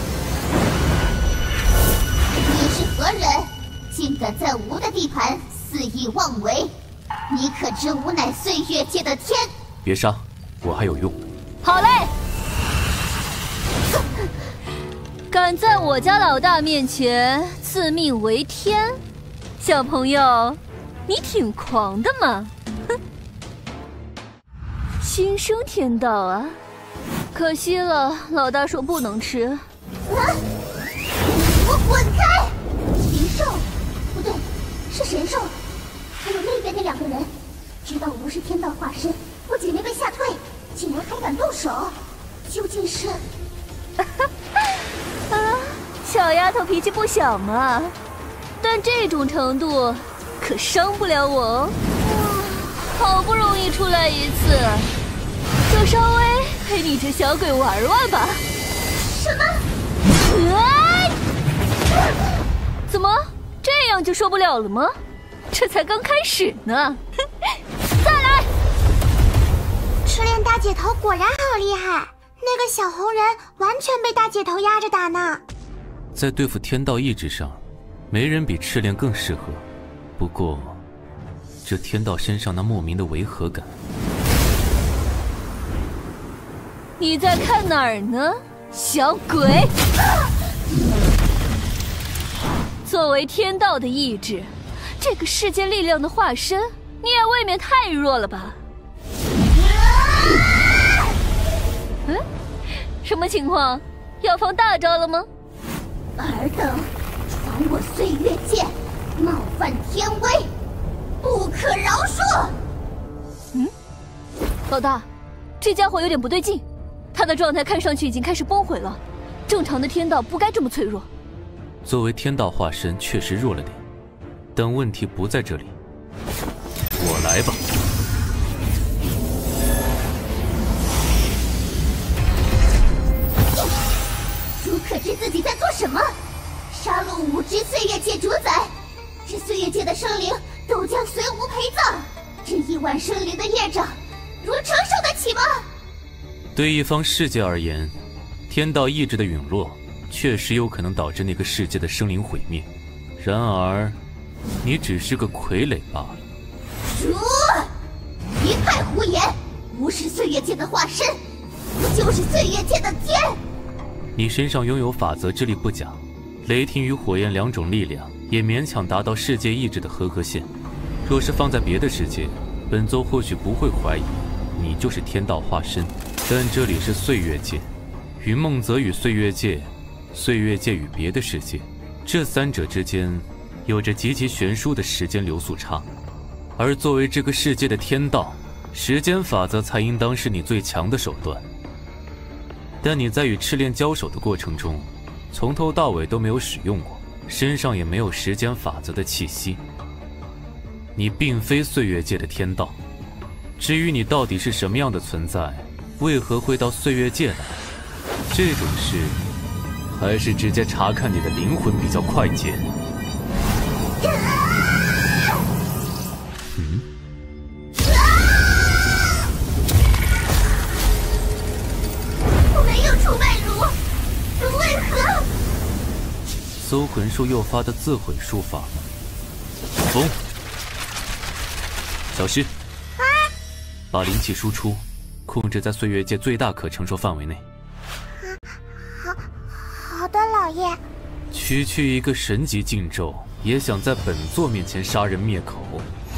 你是何人？竟敢在吾的地盘肆肆意妄为，你可知吾乃岁月界的天？ 别杀，我还有用。 好嘞！敢在我家老大面前自命为天，小朋友，你挺狂的嘛！哼，新生天道啊，可惜了，老大说不能吃。啊！ 给我滚开！灵兽，不对，是神兽，还有那边那两个人，知道吾是天道化身，不仅没被吓退，竟然还敢动手，究竟是？ 啊，小丫头脾气不小嘛，但这种程度可伤不了我哦。好不容易出来一次，就稍微陪你这小鬼玩玩吧。 什么？ 哎！怎么这样就受不了了吗？这才刚开始呢。再来！ 赤练大姐头果然好厉害，那个小红人完全被大姐头压着打呢。 在对付天道意志上，没人比赤练更适合。不过，这天道身上那莫名的违和感， 你在看哪儿呢，小鬼？作为天道的意志，这个世界力量的化身，你也未免太弱了吧？嗯，什么情况？要放大招了吗？ 尔等闯我岁月界，冒犯天威，不可饶恕！ 嗯，老大，这家伙有点不对劲，他的状态看上去已经开始崩毁了。正常的天道不该这么脆弱。 作为天道化身，确实弱了点，但问题不在这里。我来吧。 汝可知自己在做什么？杀戮五只岁月界主宰，这岁月界的生灵都将随吾陪葬。这亿万生灵的业障，汝承受得起吗？ 对一方世界而言，天道意志的陨落，确实有可能导致那个世界的生灵毁灭。然而，你只是个傀儡罢了。 汝一派胡言！吾是岁月界的化身，吾就是岁月界的天。 你身上拥有法则之力不假，雷霆与火焰两种力量也勉强达到世界意志的合格线。若是放在别的世界，本座或许不会怀疑你就是天道化身，但这里是岁月界，云梦泽与岁月界，岁月界与别的世界，这三者之间有着极其悬殊的时间流速差。而作为这个世界的天道，时间法则才应当是你最强的手段。但你在与赤练交手的过程中，从头到尾都没有使用过，身上也没有时间法则的气息。你并非岁月界的天道，至于你到底是什么样的存在，为何会到岁月界来，这种事还是直接查看你的灵魂比较快捷。嗯？ 我没有出卖汝，汝为何？ 搜魂术诱发的自毁术法吗？风，小诗， 啊！ 把灵气输出，控制在岁月界最大可承受范围内。 啊，好，好的，老爷。 区区一个神级禁咒，也想在本座面前杀人灭口？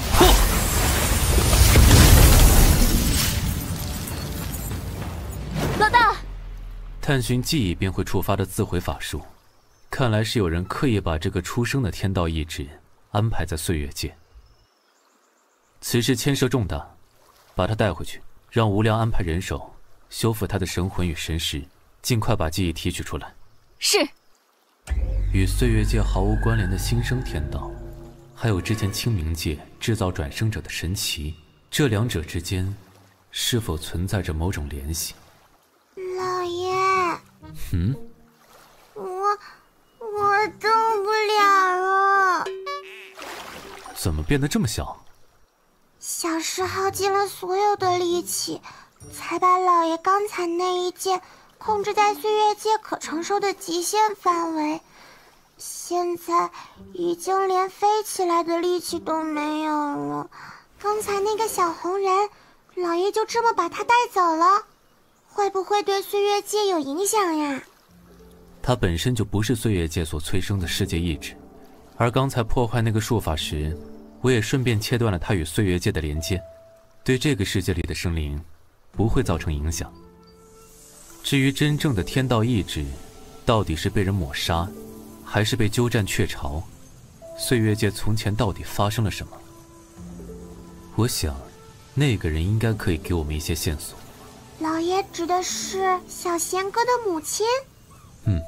老大， 探寻记忆便会触发的自毁法术，看来是有人刻意把这个出生的天道意志安排在岁月界。此事牵涉重大，把他带回去，让无量安排人手修复他的神魂与神识，尽快把记忆提取出来。 是。 与岁月界毫无关联的新生天道，还有之前清明界制造转生者的神奇，这两者之间是否存在着某种联系？ 老爷， 嗯， 我我动不了了。 怎么变得这么小？ 小时耗尽了所有的力气，才把老爷刚才那一剑控制在岁月界可承受的极限范围。 现在已经连飞起来的力气都没有了。刚才那个小红人，老爷就这么把他带走了，会不会对岁月界有影响呀？ 他本身就不是岁月界所催生的世界意志，而刚才破坏那个术法时，我也顺便切断了他与岁月界的连接，对这个世界里的生灵不会造成影响。至于真正的天道意志，到底是被人抹杀，还是被鸠占鹊巢？岁月界从前到底发生了什么？我想，那个人应该可以给我们一些线索。 老爷指的是小贤哥的母亲？ 嗯。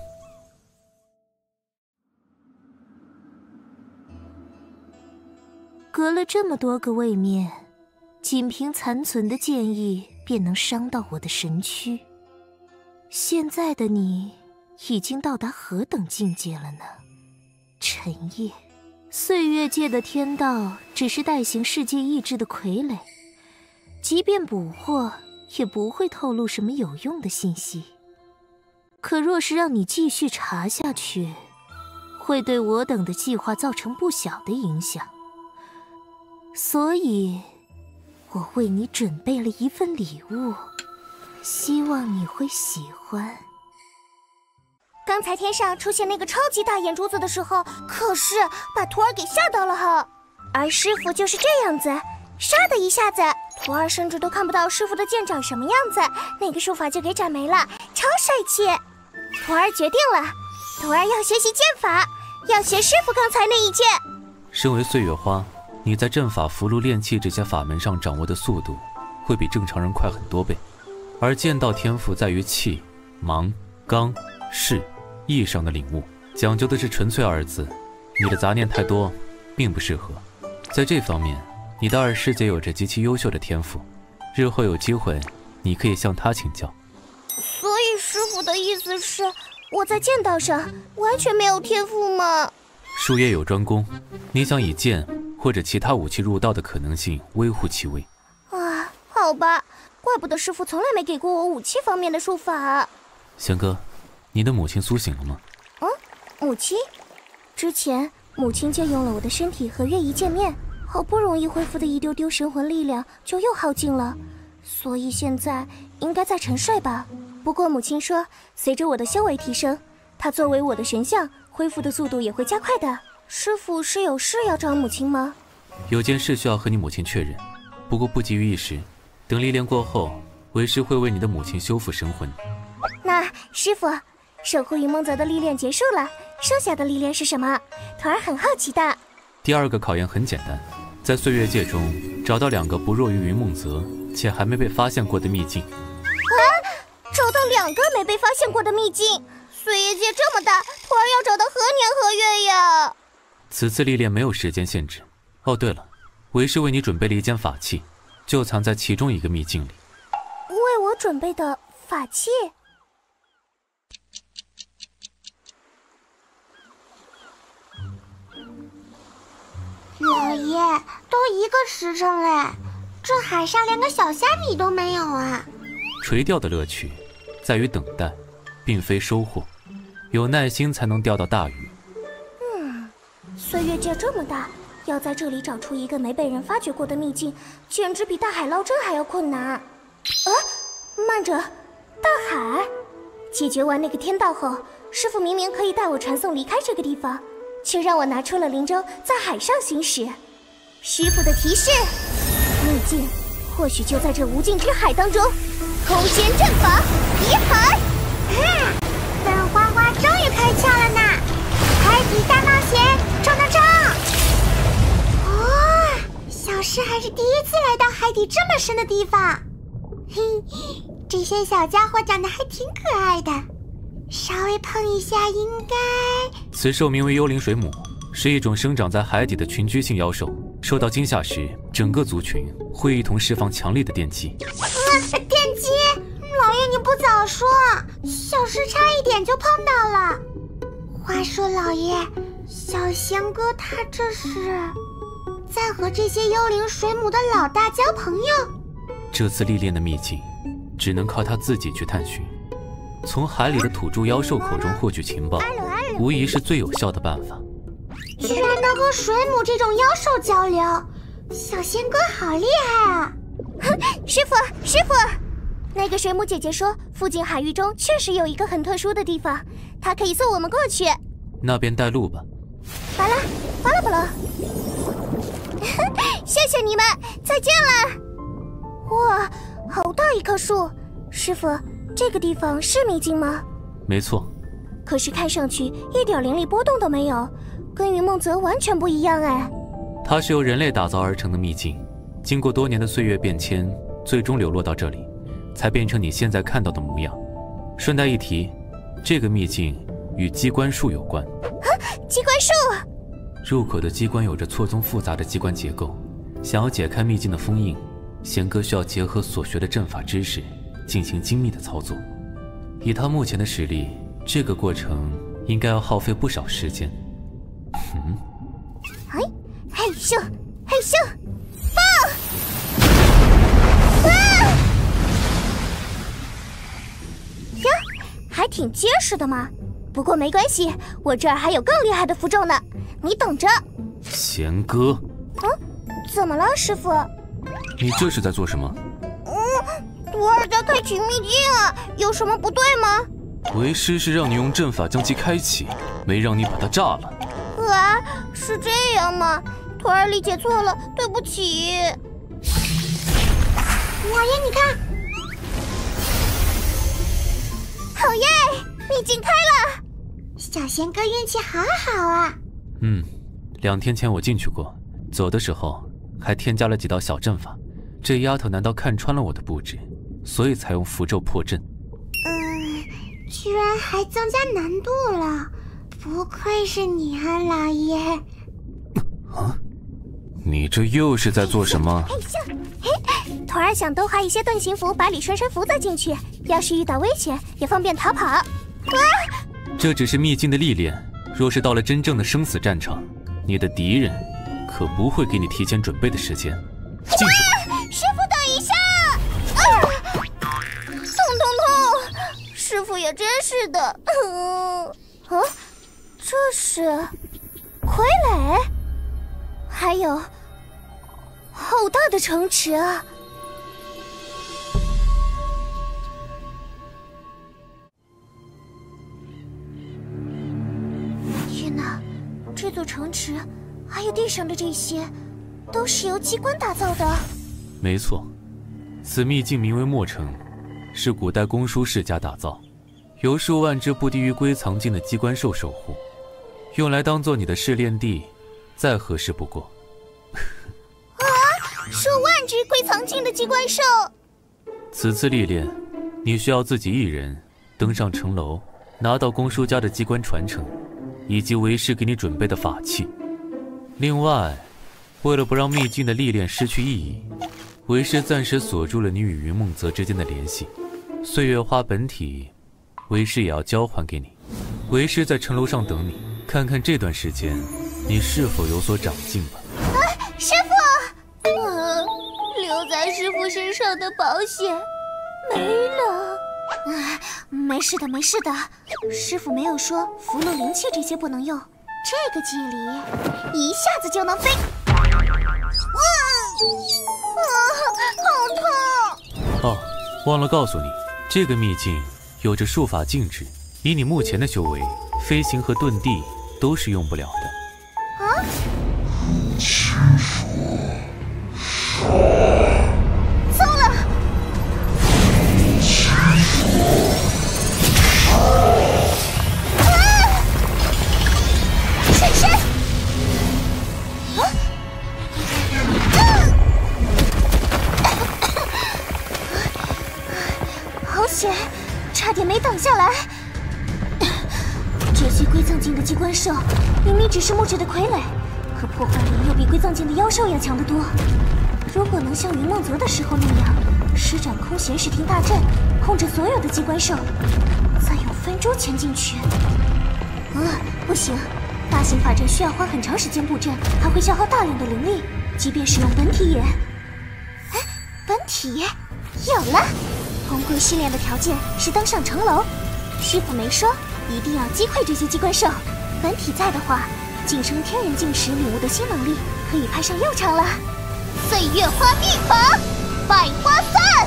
隔了这么多个位面，仅凭残存的剑意便能伤到我的神躯。现在的你已经到达何等境界了呢？陈烨，岁月界的天道只是代行世界意志的傀儡，即便捕获也不会透露什么有用的信息。可若是让你继续查下去，会对我等的计划造成不小的影响。所以我为你准备了一份礼物，希望你会喜欢。 刚才天上出现那个超级大眼珠子的时候，可是把徒儿给吓到了哈。而师傅就是这样子，唰的一下子，徒儿甚至都看不到师傅的剑长什么样子，那个术法就给斩没了，超帅气。徒儿决定了，徒儿要学习剑法，要学师傅刚才那一剑。 身为岁月花，你在阵法、符箓、炼器这些法门上掌握的速度，会比正常人快很多倍。而剑道天赋在于气、芒、刚、势、意上的领悟，讲究的是纯粹二字。你的杂念太多，并不适合。在这方面，你的二师姐有着极其优秀的天赋，日后有机会，你可以向她请教。 所以师傅的意思是，我在剑道上完全没有天赋吗？ 术业有专攻，你想以剑或者其他武器入道的可能性微乎其微。 啊，好吧，怪不得师傅从来没给过我武器方面的术法。 贤哥，你的母亲苏醒了吗？ 嗯，母亲？之前母亲借用了我的身体和月仪见面，好不容易恢复的一丢丢神魂力量就又耗尽了，所以现在应该在沉睡吧。不过母亲说，随着我的修为提升，她作为我的神像，恢复的速度也会加快的。师傅是有事要找母亲吗？ 有件事需要和你母亲确认，不过不急于一时，等历练过后，为师会为你的母亲修复神魂。 那师傅，守护云梦泽的历练结束了，剩下的历练是什么？徒儿很好奇的。 第二个考验很简单，在岁月界中找到两个不弱于云梦泽且还没被发现过的秘境。 啊，找到两个没被发现过的秘境？岁月界这么大，徒儿要找到何年何月呀？ 此次历练没有时间限制。哦，对了，为师为你准备了一件法器，就藏在其中一个秘境里。 为我准备的法器？ 老爷，都一个时辰嘞，这海上连个小虾米都没有啊！ 垂钓的乐趣在于等待，并非收获，有耐心才能钓到大鱼。 嗯，岁月界这么大，要在这里找出一个没被人发掘过的秘境，简直比大海捞针还要困难。啊，慢着，大海！解决完那个天道后，师傅明明可以带我传送离开这个地方，却让我拿出了灵舟在海上行驶。师傅的提示，秘境或许就在这无尽之海当中。空间阵法，移海！ 啊，本花花终于开窍了呢！海底大冒险，冲冲冲！哦，小诗还是第一次来到海底这么深的地方。嘿，这些小家伙长得还挺可爱的，稍微碰一下应该…… 此兽名为幽灵水母，是一种生长在海底的群居性妖兽。受到惊吓时，整个族群会一同释放强力的电击。 呃，电击！老爷你不早说，小诗差一点就碰到了。话说老爷，小贤哥他这是在和这些幽灵水母的老大交朋友？ 这次历练的秘境，只能靠他自己去探寻。从海里的土著妖兽口中获取情报， 无疑是最有效的办法。 居然能和水母这种妖兽交流，小仙哥好厉害啊！ 师傅，师傅，那个水母姐姐说，附近海域中确实有一个很特殊的地方，她可以送我们过去。 那边带路吧。 巴拉巴拉巴拉，谢谢你们，再见了。哇，好大一棵树！师傅，这个地方是秘境吗？ 没错。 可是看上去一点灵力波动都没有，跟云梦泽完全不一样哎。 它是由人类打造而成的秘境，经过多年的岁月变迁，最终流落到这里，才变成你现在看到的模样。顺带一提，这个秘境与机关术有关。 啊，机关术！ 入口的机关有着错综复杂的机关结构，想要解开秘境的封印，贤哥需要结合所学的阵法知识，进行精密的操作。以他目前的实力，这个过程应该要耗费不少时间。嗯， 哎，嘿咻，嘿咻，放！啊！呀，还挺结实的嘛。不过没关系，我这儿还有更厉害的符咒呢，你等着。 贤哥， 嗯，怎么了，师傅？ 你这是在做什么？ 嗯，徒儿在开启秘境啊，有什么不对吗？ 为师是让你用阵法将其开启，没让你把它炸了。 啊，是这样吗？徒儿理解错了，对不起。 老爷，你看， 好耶，秘境开了！ 小贤哥运气好好啊。 嗯，两天前我进去过，走的时候还添加了几道小阵法。这丫头难道看穿了我的布置，所以才用符咒破阵？ 嗯，居然还增加难度了，不愧是你啊，老爷。 啊，你这又是在做什么？ 嘿咻，嘿，徒儿想多画一些遁形符，把李顺身符在进去，要是遇到危险也方便逃跑。啊！ 这只是秘境的历练，若是到了真正的生死战场，你的敌人可不会给你提前准备的时间。进去吧。 师傅，等一下！啊！痛痛痛！师傅也真是的。嗯，啊，这是傀儡，还有好大的城池啊！天哪，这座城池还有地上的这些，都是由机关打造的。 没错，此秘境名为墨城，是古代公输世家打造，由数万只不低于龟藏境的机关兽守护，用来当做你的试炼地，再合适不过。 啊！数万只龟藏境的机关兽！ 此次历练，你需要自己一人登上城楼，拿到公输家的机关传承，以及为师给你准备的法器。另外，为了不让秘境的历练失去意义，为师暂时锁住了你与云梦泽之间的联系。岁月花本体，为师也要交还给你。为师在城楼上等你，看看这段时间你是否有所长进吧。 啊，师傅！嗯，留在师傅身上的保险没了。啊，没事的，没事的。师傅没有说符箓灵气这些不能用，这个距离一下子就能飞。啊！啊，好痛！ 哦，忘了告诉你，这个秘境有着术法禁止，以你目前的修为，飞行和遁地都是用不了的。 啊！糟了！啊！闪身！啊！好险，差点没挡下来。这些龟藏境的机关兽，明明只是木质的傀儡，可破坏力又比龟藏境的妖兽要强得多。如果能像云梦泽的时候那样，施展空闲视听大阵，控制所有的机关兽，再用分珠潜进去。啊，不行，大型法阵需要花很长时间布阵，还会消耗大量的灵力，即便使用本体也……哎，本体有了。通过试炼的条件是登上城楼，师傅没说， 一定要击溃这些机关兽。本体在的话，晋升天人境时领悟的新能力可以派上用场了。岁月花秘法，百花散。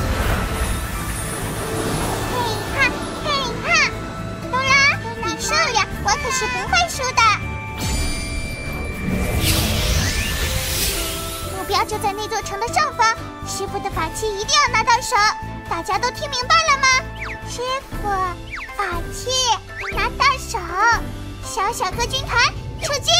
嘿哈嘿哈，东拉，比数量我可是不会输的。目标就在那座城的上方，师傅的法器一定要拿到手。大家都听明白了吗？师傅，法器拿到手，小小哥军团出击！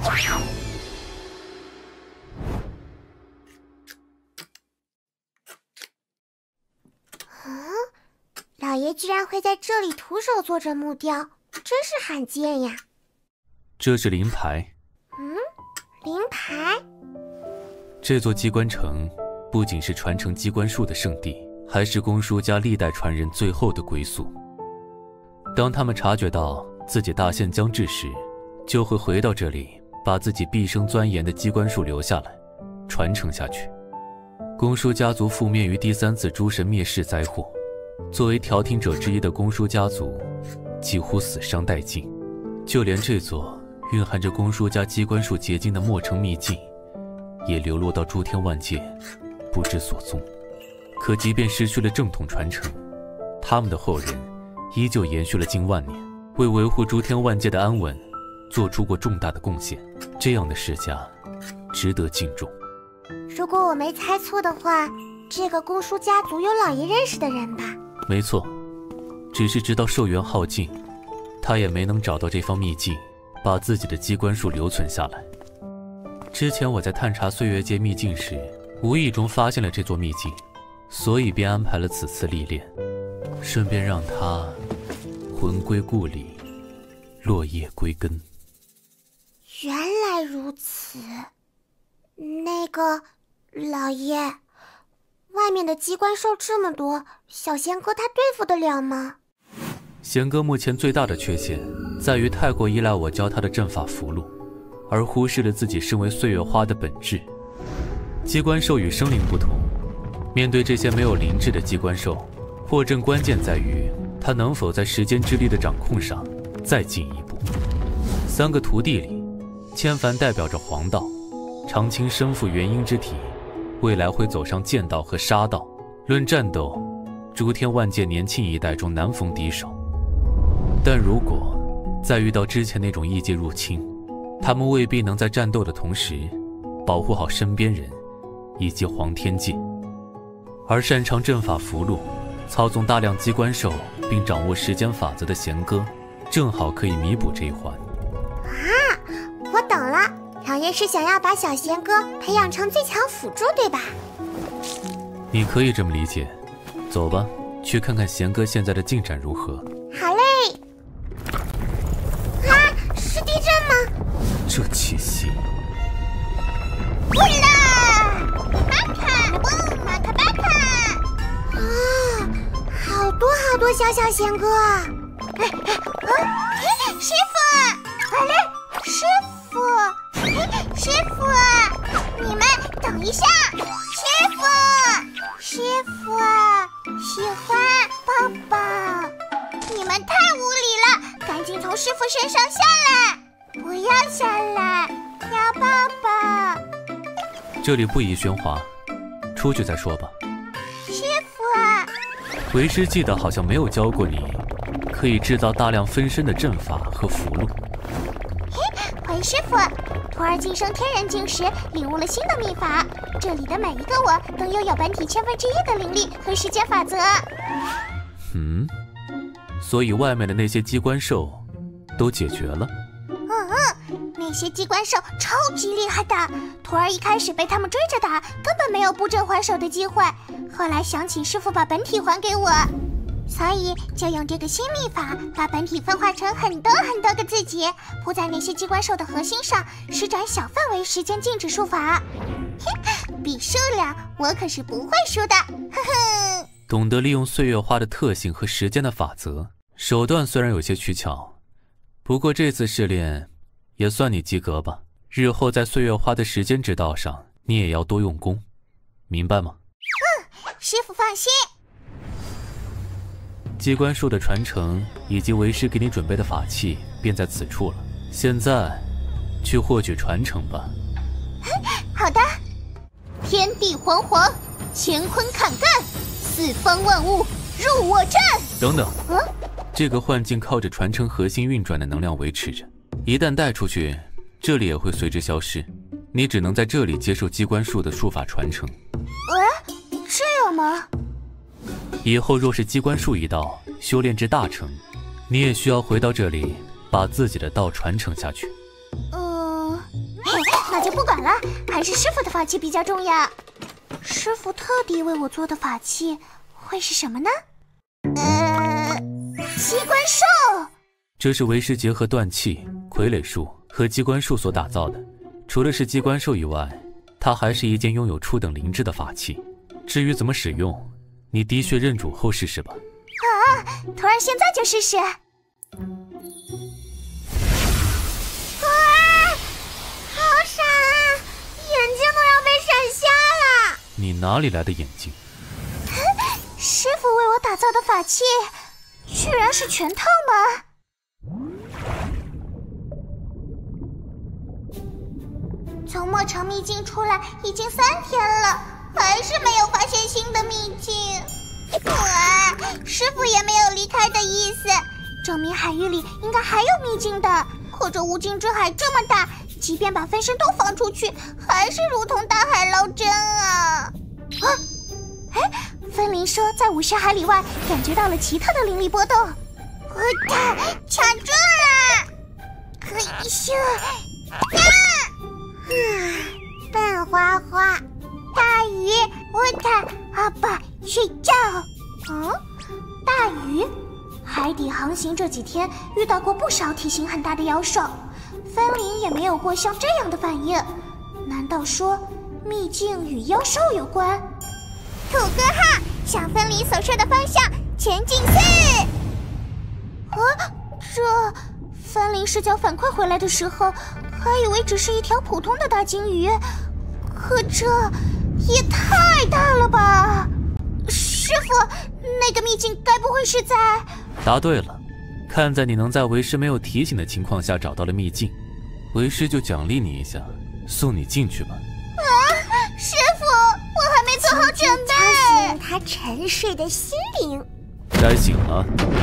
嗯，老爷居然会在这里徒手做着木雕，真是罕见呀！ 这是灵牌。 嗯，灵牌。 这座机关城不仅是传承机关术的圣地，还是公输家历代传人最后的归宿。当他们察觉到自己大限将至时，就会回到这里，把自己毕生钻研的机关术留下来，传承下去。公输家族覆灭于第三次诸神灭世灾祸，作为调停者之一的公输家族几乎死伤殆尽，就连这座蕴含着公输家机关术结晶的墨城秘境，也流落到诸天万界，不知所踪。可即便失去了正统传承，他们的后人依旧延续了近万年，为维护诸天万界的安稳做出过重大的贡献。这样的世家值得敬重。 如果我没猜错的话，这个公输家族有老爷认识的人吧？ 没错，只是直到寿元耗尽，他也没能找到这方秘境，把自己的机关术留存下来。之前我在探查岁月界秘境时，无意中发现了这座秘境，所以便安排了此次历练，顺便让他魂归故里，落叶归根。 原来如此。那个老爷，外面的机关兽这么多，小贤哥他对付得了吗？ 贤哥目前最大的缺陷在于太过依赖我教他的阵法符箓，而忽视了自己身为岁月花的本质。机关兽与生灵不同，面对这些没有灵智的机关兽，破阵关键在于他能否在时间之力的掌控上再进一步。三个徒弟里，千帆代表着黄道，长青身负元婴之体，未来会走上剑道和杀道。论战斗，诸天万界年轻一代中难逢敌手。但如果再遇到之前那种异界入侵，他们未必能在战斗的同时保护好身边人以及黄天界。而擅长阵法符箓，操纵大量机关兽并掌握时间法则的贤哥，正好可以弥补这一环。 啊，我懂了，老爷是想要把小贤哥培养成最强辅助，对吧？ 你可以这么理解。走吧，去看看贤哥现在的进展如何。 好嘞。啊，是地震吗？ 这气息。 不啦！巴卡，嘣，马卡巴卡。啊，好多好多小小贤哥啊！哎哎啊！师傅，好嘞，师傅，师傅，你们等一下，师傅，师傅，喜欢抱抱，你们太无理了，赶紧从师傅身上下来，不要下来，要抱抱。 这里不宜喧哗，出去再说吧。 师傅， 为师记得好像没有教过你可以制造大量分身的阵法和符箓。 回师傅，徒儿晋升天人境时领悟了新的秘法，这里的每一个我都拥有本体千分之一的灵力和时间法则。 嗯，所以外面的那些机关兽都解决了？ 嗯嗯，那些机关兽超级厉害的，徒儿一开始被他们追着打，根本没有布阵还手的机会，后来想起师傅把本体还给我，所以就用这个新秘法把本体分化成很多很多个自己，铺在那些机关兽的核心上，施展小范围时间静止术法。比数量我可是不会输的，呵呵。 懂得利用岁月花的特性和时间的法则，手段虽然有些取巧，不过这次试炼也算你及格吧。日后在岁月花的时间之道上，你也要多用功，明白吗？ 嗯，师傅放心。 机关术的传承以及为师给你准备的法器便在此处了。现在，去获取传承吧。 好的。天地煌煌，乾坤坎干，四方万物入我阵。 等等， 嗯， 这个幻境靠着传承核心运转的能量维持着，一旦带出去，这里也会随之消失。你只能在这里接受机关术的术法传承。 哎，这样吗？ 以后若是机关术一道修炼至大成，你也需要回到这里，把自己的道传承下去。 嗯，那就不管了，还是师傅的法器比较重要。师傅特地为我做的法器会是什么呢？呃，机关术。 这是为师结合断气、傀儡术和机关术所打造的。除了是机关术以外，它还是一件拥有初等灵智的法器。至于怎么使用，你滴血认主后试试吧。 啊，徒儿现在就试试。啊，好闪啊，眼睛都要被闪瞎了。 你哪里来的眼睛？ 师傅为我打造的法器，居然是全套吗？从墨城秘境出来已经三天了，还是没有发现新的秘境。哇，师傅也没有离开的意思，证明海域里应该还有秘境的。可这无尽之海这么大，即便把分身都放出去，还是如同大海捞针啊！啊，哎，分灵说在五十海里外感觉到了奇特的灵力波动。我它卡住了！可以说，呀！ 嗯，笨花花，大鱼，我它阿爸睡觉。 嗯，大鱼，海底航行这几天遇到过不少体型很大的妖兽，分灵也没有过像这样的反应。难道说秘境与妖兽有关？ 土哥号向分灵所说的方向前进四。 啊，这分灵视角反馈回来的时候，还以为只是一条普通的大鲸鱼，可这也太大了吧！师傅，那个秘境该不会是在…… 答对了，看在你能在为师没有提醒的情况下找到了秘境，为师就奖励你一下，送你进去吧。 啊，师傅，我还没做好准备。 敲醒他沉睡的心灵。 该醒了。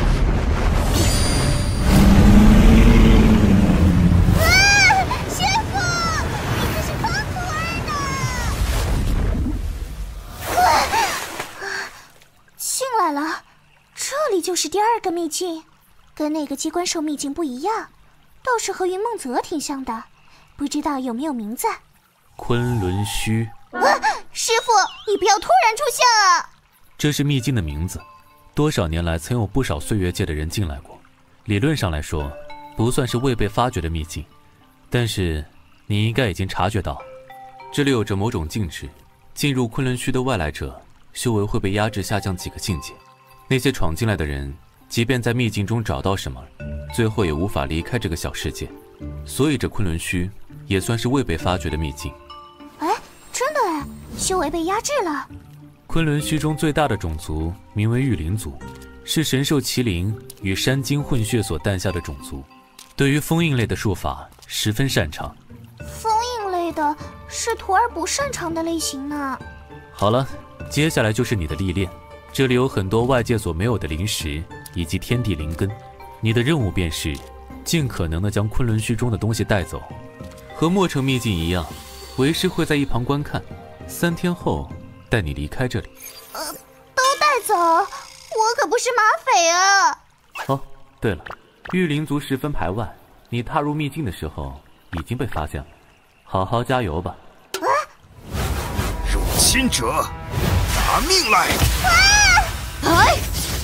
进来了，这里就是第二个秘境，跟那个机关兽秘境不一样，倒是和云梦泽挺像的，不知道有没有名字。 昆仑虚。 啊，师傅，你不要突然出现啊！ 这是秘境的名字，多少年来曾有不少岁月界的人进来过。理论上来说，不算是未被发掘的秘境，但是你应该已经察觉到，这里有着某种禁制，进入昆仑虚的外来者，修为会被压制下降几个境界。那些闯进来的人，即便在秘境中找到什么，最后也无法离开这个小世界。所以这昆仑虚也算是未被发掘的秘境。 哎，真的哎，修为被压制了。 昆仑虚中最大的种族名为御灵族，是神兽麒麟与山精混血所诞下的种族，对于封印类的术法十分擅长。 封印类的是徒儿不擅长的类型呢。 好了，接下来就是你的历练。这里有很多外界所没有的灵石以及天地灵根，你的任务便是尽可能的将昆仑虚中的东西带走。和墨城秘境一样，为师会在一旁观看，三天后带你离开这里。 呃，都带走？我可不是马匪啊！ 哦，对了，御灵族十分排外，你踏入秘境的时候已经被发现了，好好加油吧。 啊！ 入侵者，拿命来！ 啊！哎！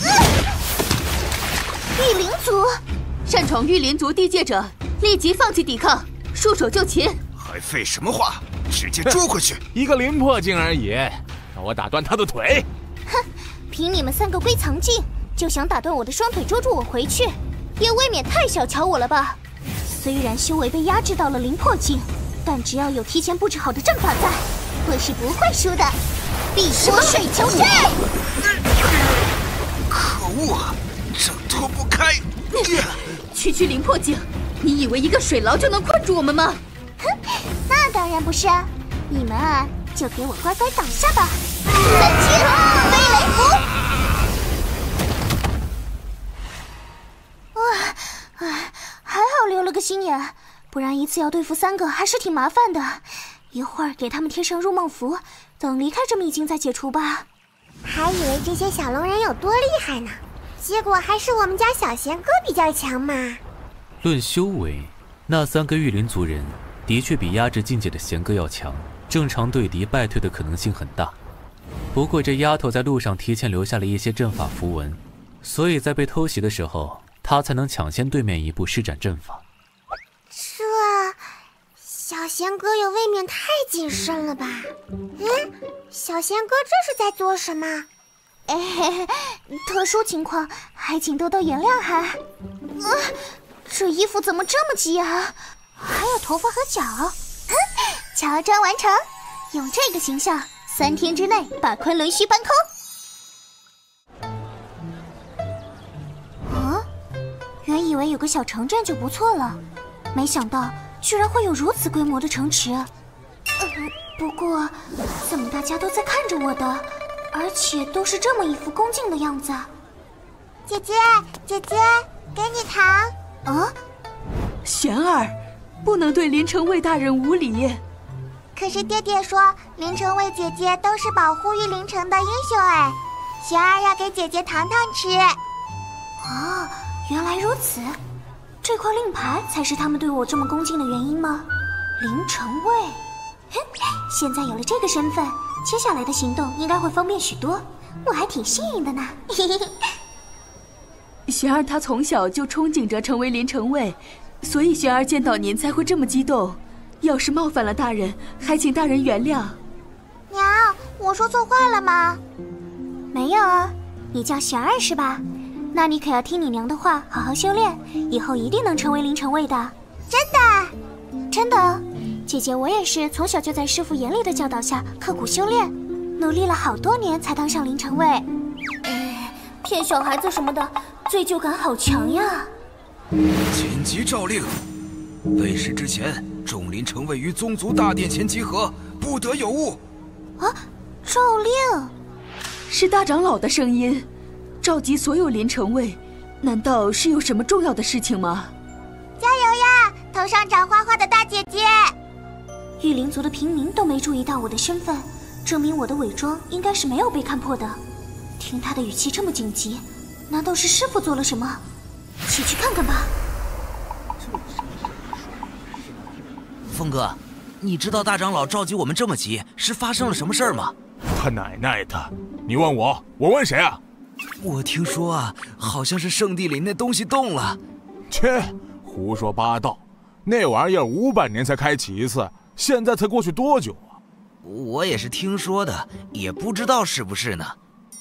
御灵族， 擅闯御灵族地界者，立即放弃抵抗，束手就擒。 还废什么话？直接捉回去！ 一个灵魄境而已，让我打断他的腿！ 哼，凭你们三个归藏境，就想打断我的双腿，捉住我回去，也未免太小瞧我了吧？虽然修为被压制到了灵魄境，但只要有提前布置好的阵法在，我是不会输的。碧波水球阵！ 可物啊，挣脱不开！ 区区灵魄境，你以为一个水牢就能困住我们吗？ 哼，那当然不是，你们啊，就给我乖乖倒下吧！三七飞雷符！啊啊，还好留了个心眼，不然一次要对付三个还是挺麻烦的。一会儿给他们贴上入梦符，等离开这秘境再解除吧。 还以为这些小龙人有多厉害呢，结果还是我们家小贤哥比较强嘛。 论修为，那三个御灵族人的确比压制境界的贤哥要强，正常对敌败退的可能性很大。不过这丫头在路上提前留下了一些阵法符文，所以在被偷袭的时候，她才能抢先对面一步施展阵法。 这小贤哥也未免太谨慎了吧？嗯，小贤哥这是在做什么？ 哎，特殊情况还请多多原谅哈。啊，这衣服怎么这么挤啊？还有头发和脚。嗯，乔装完成，用这个形象，三天之内把昆仑虚搬空。啊，原以为有个小城镇就不错了，没想到居然会有如此规模的城池。嗯，不过怎么大家都在看着我的，而且都是这么一副恭敬的样子？ 姐姐，姐姐，给你糖。 啊， 玄儿，不能对林城卫大人无礼。 可是爹爹说林城卫姐姐都是保护御林城的英雄哎，玄儿要给姐姐糖糖吃。 哦，原来如此，这块令牌才是他们对我这么恭敬的原因吗？林城卫，哼，现在有了这个身份，接下来的行动应该会方便许多，我还挺幸运的呢。嘿嘿嘿。 玄儿她从小就憧憬着成为林城卫，所以玄儿见到您才会这么激动。要是冒犯了大人，还请大人原谅。 娘，我说错话了吗？ 没有啊，你叫玄儿是吧？那你可要听你娘的话，好好修炼，以后一定能成为林城卫的。 真的？ 真的。姐姐我也是从小就在师父严厉的教导下刻苦修炼，努力了好多年才当上林城卫。哎，骗小孩子什么的，罪疚感好强呀。 紧急诏令，未时之前，众林城卫于宗族大殿前集合，不得有误。 啊，诏令？ 是大长老的声音，召集所有林城卫，难道是有什么重要的事情吗？ 加油呀，头上长花花的大姐姐！ 御林族的平民都没注意到我的身份，证明我的伪装应该是没有被看破的。听他的语气这么紧急，难道是师父做了什么？一起去看看吧。 峰哥，你知道大长老召集我们这么急，是发生了什么事儿吗？ 他奶奶的！你问我，我问谁啊？ 我听说啊，好像是圣地里那东西动了。 切，胡说八道！那玩意儿五百年才开启一次，现在才过去多久啊？ 我也是听说的，也不知道是不是呢。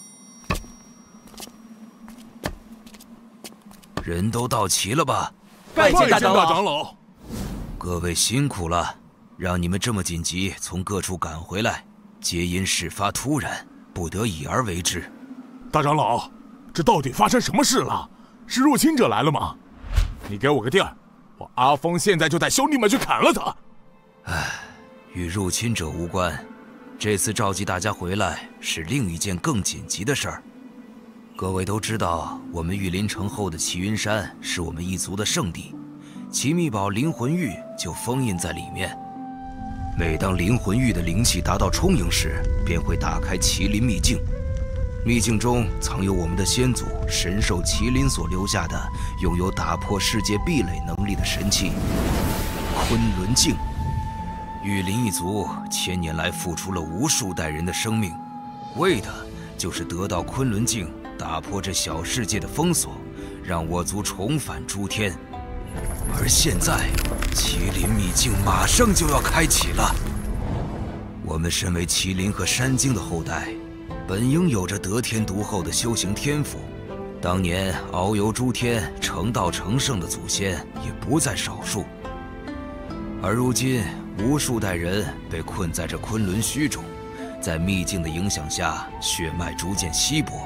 人都到齐了吧？ 拜见大长老。长老， 各位辛苦了，让你们这么紧急从各处赶回来，皆因事发突然，不得已而为之。 大长老，这到底发生什么事了？是入侵者来了吗？你给我个地儿，我阿峰现在就带兄弟们去砍了他。 唉，与入侵者无关，这次召集大家回来是另一件更紧急的事儿。各位都知道，我们御林城后的齐云山是我们一族的圣地，奇秘宝灵魂玉就封印在里面。每当灵魂玉的灵气达到充盈时，便会打开麒麟秘境。秘境中藏有我们的先祖神兽麒麟所留下的拥有打破世界壁垒能力的神器昆仑镜。御林一族千年来付出了无数代人的生命，为的就是得到昆仑镜，打破这小世界的封锁，让我族重返诸天。而现在，麒麟秘境马上就要开启了。我们身为麒麟和山精的后代，本应有着得天独厚的修行天赋，当年遨游诸天、成道成圣的祖先也不在少数。而如今，无数代人被困在这昆仑虚中，在秘境的影响下，血脉逐渐稀薄，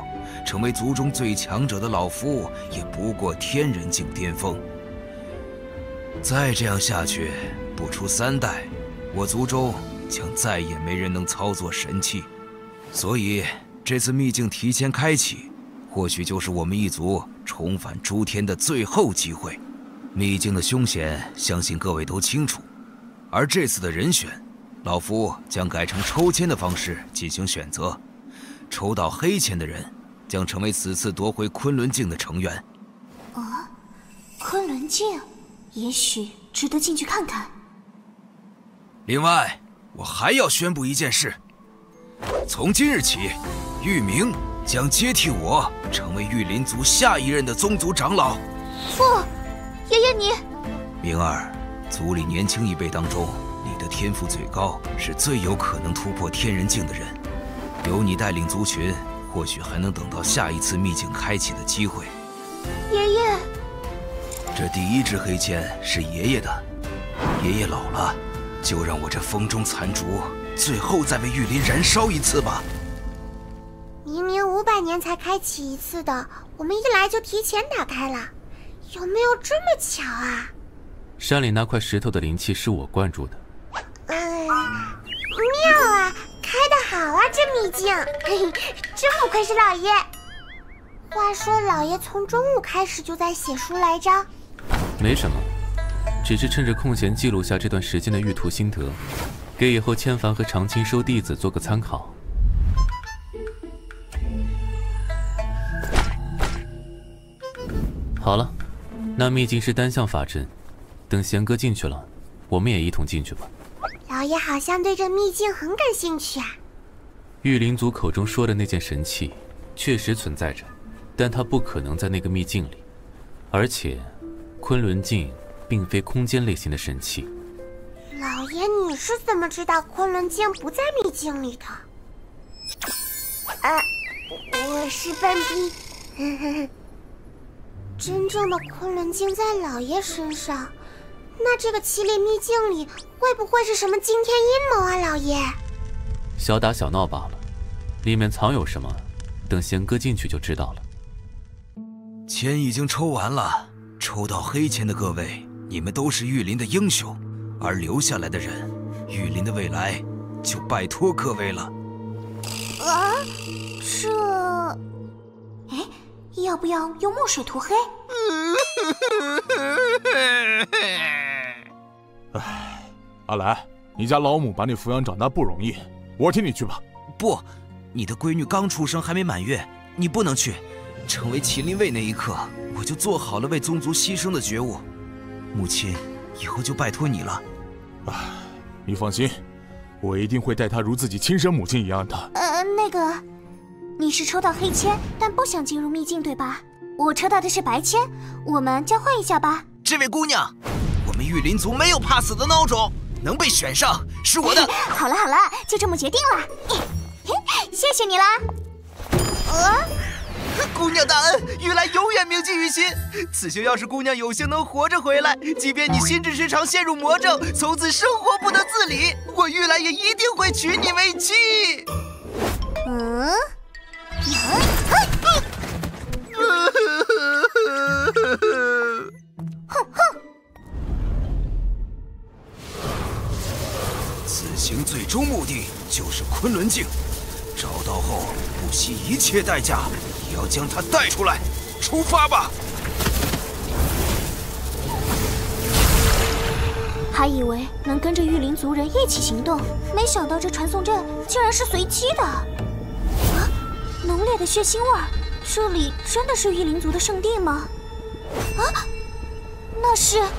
成为族中最强者的老夫，也不过天人境巅峰。再这样下去，不出三代，我族中将再也没人能操作神器。所以这次秘境提前开启，或许就是我们一族重返诸天的最后机会。秘境的凶险，相信各位都清楚。而这次的人选，老夫将改成抽签的方式进行选择。抽到黑签的人，将成为此次夺回昆仑镜的成员。 啊，昆仑镜，也许值得进去看看。 另外，我还要宣布一件事：从今日起，玉明将接替我，成为玉林族下一任的宗族长老。 父，爷爷你。 明儿，族里年轻一辈当中，你的天赋最高，是最有可能突破天人境的人。有你带领族群，或许还能等到下一次秘境开启的机会。 爷爷， 这第一支黑签是爷爷的，爷爷老了，就让我这风中残烛最后再为玉林燃烧一次吧。 明明五百年才开启一次的，我们一来就提前打开了，有没有这么巧啊？ 山里那块石头的灵气是我灌注的。 嗯，妙啊，开得好啊，这秘境，嘿嘿，真不愧是老爷。话说老爷从中午开始就在写书来着？ 没什么，只是趁着空闲记录下这段时间的阅读心得，给以后千帆和长青收弟子做个参考。好了，那秘境是单向法阵，等贤哥进去了，我们也一同进去吧。 老爷好像对这秘境很感兴趣啊。 玉灵族口中说的那件神器，确实存在着，但它不可能在那个秘境里，而且，昆仑镜并非空间类型的神器。 老爷，你是怎么知道昆仑镜不在秘境里的？啊，我是笨逼。真正的昆仑镜在老爷身上，那这个麒麟秘境里会不会是什么惊天阴谋啊？老爷， 小打小闹罢了，里面藏有什么，等贤哥进去就知道了。 签已经抽完了，抽到黑签的各位，你们都是玉林的英雄，而留下来的人，玉林的未来就拜托各位了。 啊，这，哎，要不要用墨水涂黑？ 哎，阿来，你家老母把你抚养长大不容易，我替你去吧。 不，你的闺女刚出生还没满月，你不能去。成为麒麟卫那一刻，我就做好了为宗族牺牲的觉悟。母亲，以后就拜托你了。 哎，你放心，我一定会待她如自己亲生母亲一样的。 呃，那个，你是抽到黑签，但不想进入秘境，对吧？我抽到的是白签，我们交换一下吧。 这位姑娘，我们玉林族没有怕死的孬种，能被选上是我的。 好了好了，就这么决定了。谢谢你啦。 呃。姑娘大恩，玉来永远铭记于心。此行要是姑娘有幸能活着回来，即便你心智失常陷入魔怔，从此生活不得自理，我玉来也一定会娶你为妻。 嗯，哼哼。 此行最终目的就是昆仑镜，找到后不惜一切代价也要将它带出来。出发吧！ 还以为能跟着玉林族人一起行动，没想到这传送阵竟然是随机的。啊，浓烈的血腥味儿，这里真的是玉林族的圣地吗？啊，那是妖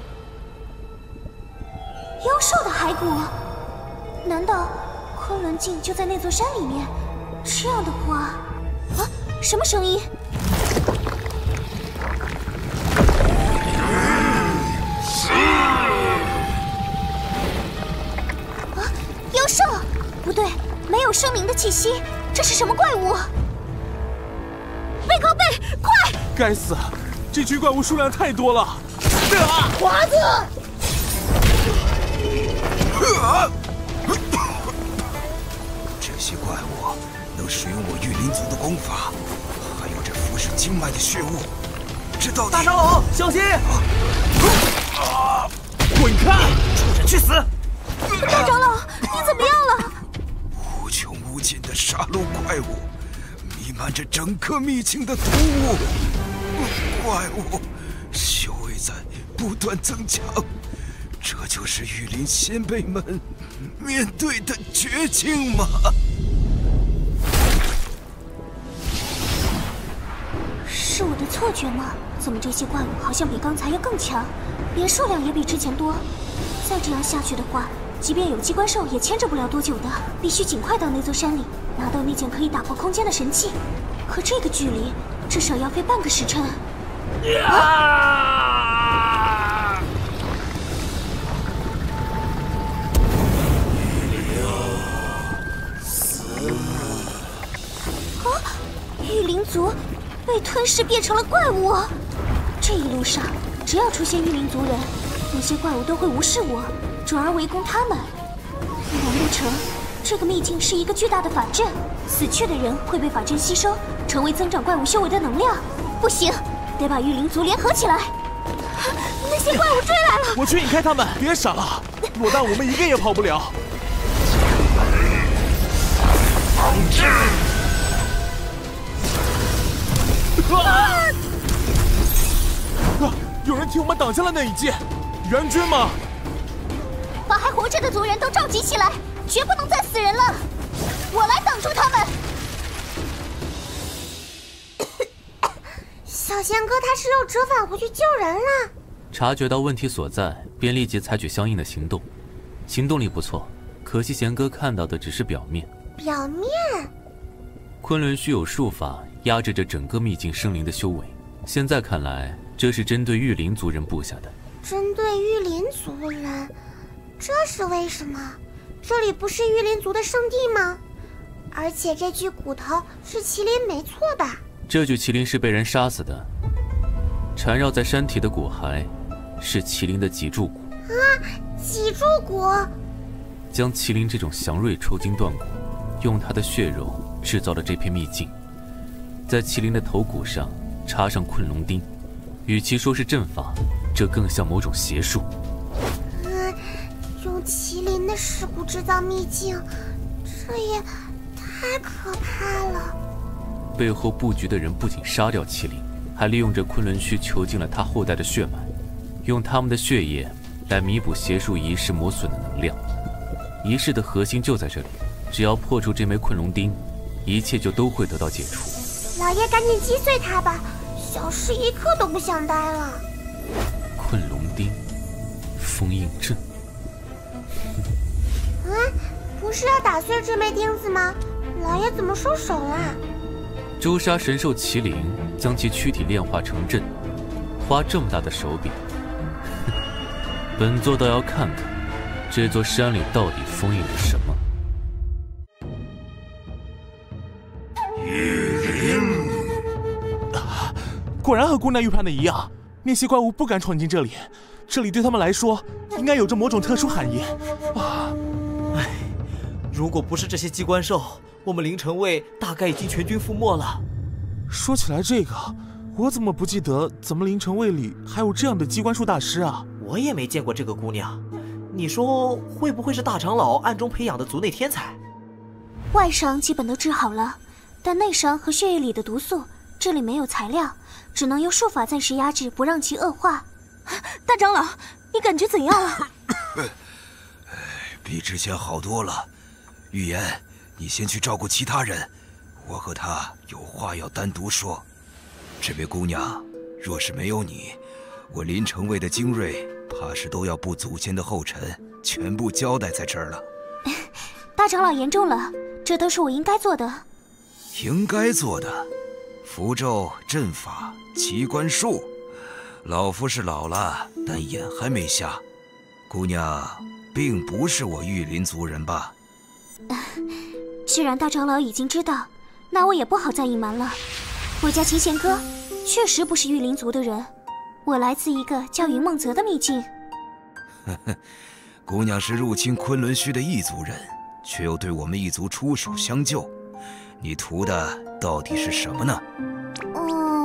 兽的骸骨。难道昆仑镜就在那座山里面？这样的话，啊，什么声音？啊，妖兽！不对，没有生灵的气息，这是什么怪物？背靠背，快！ 该死，这群怪物数量太多了！啊， 华子！ 啊！这些怪物能使用我玉林族的功法， 是经脉的血雾，这到底…… 大长老，小心！ 啊！滚开！ 畜生去死！ 大长老，你怎么样了？ 无穷无尽的杀戮怪物，弥漫着整个秘境的毒雾。怪物修为在不断增强，这就是御林先辈们面对的绝境吗？ 是我的错觉吗？怎么这些怪物好像比刚才要更强，连数量也比之前多？再这样下去的话，即便有机关兽也牵制不了多久的。必须尽快到那座山里，拿到那件可以打破空间的神器。可这个距离，至少要费半个时辰。 啊！ 死！啊！御灵族被吞噬变成了怪物。这一路上，只要出现御灵族人，那些怪物都会无视我，转而围攻他们。难不成这个秘境是一个巨大的法阵？死去的人会被法阵吸收，成为增长怪物修为的能量。不行，得把御灵族联合起来。那些怪物追来了！ 我去引开他们！ 别傻了，落单我们一个也跑不了。 防治！ 啊！啊！有人替我们挡下了那一击，援军吗？ 把还活着的族人都召集起来，绝不能再死人了！我来挡住他们。 小贤哥他是又折返回去救人了。 察觉到问题所在，便立即采取相应的行动。行动力不错，可惜贤哥看到的只是表面。 表面？ 昆仑虚有术法压制着整个秘境生灵的修为，现在看来，这是针对御林族人布下的。 针对御林族人，这是为什么？这里不是御林族的圣地吗？而且这具骨头是麒麟没错吧？ 这具麒麟是被人杀死的，缠绕在山体的骨骸是麒麟的脊柱骨。 啊，脊柱骨！ 将麒麟这种祥瑞抽筋断骨，用它的血肉制造了这片秘境，在麒麟的头骨上插上困龙钉，与其说是阵法，这更像某种邪术。 嗯，用麒麟的尸骨制造秘境，这也太可怕了。 背后布局的人不仅杀掉麒麟，还利用这昆仑虚囚禁了他后代的血脉，用他们的血液来弥补邪术仪式磨损的能量。仪式的核心就在这里，只要破除这枚困龙钉，一切就都会得到解除。 老爷，赶紧击碎它吧，小师一刻都不想待了。 困龙钉，封印阵。 嗯，不是要打碎这枚钉子吗？老爷怎么收手啦？ 诛杀神兽麒麟，将其躯体炼化成阵，花这么大的手笔，本座倒要看看这座山里到底封印着什么。 御林，啊，果然和姑娘预判的一样，那些怪物不敢闯进这里，这里对他们来说应该有着某种特殊含义。啊， 唉，如果不是这些机关兽，我们灵城卫大概已经全军覆没了。 说起来这个，我怎么不记得咱们灵城卫里还有这样的机关术大师啊？ 我也没见过这个姑娘，你说会不会是大长老暗中培养的族内天才？ 外伤基本都治好了，但内伤和血液里的毒素，这里没有材料，只能用术法暂时压制，不让其恶化。 大长老，你感觉怎样了？ 比之前好多了。预言，你先去照顾其他人，我和他有话要单独说。这位姑娘，若是没有你，我林城卫的精锐怕是都要步祖先的后尘，全部交代在这儿了。 大长老言重了，这都是我应该做的。 应该做的，符咒、阵法、奇观术，老夫是老了，但眼还没瞎。姑娘，并不是我御林族人吧？ 既然大长老已经知道，那我也不好再隐瞒了。我家秦贤哥确实不是御林族的人，我来自一个叫云梦泽的秘境。 呵呵，姑娘是入侵昆仑虚的异族人，却又对我们一族出手相救，你图的到底是什么呢？ 嗯，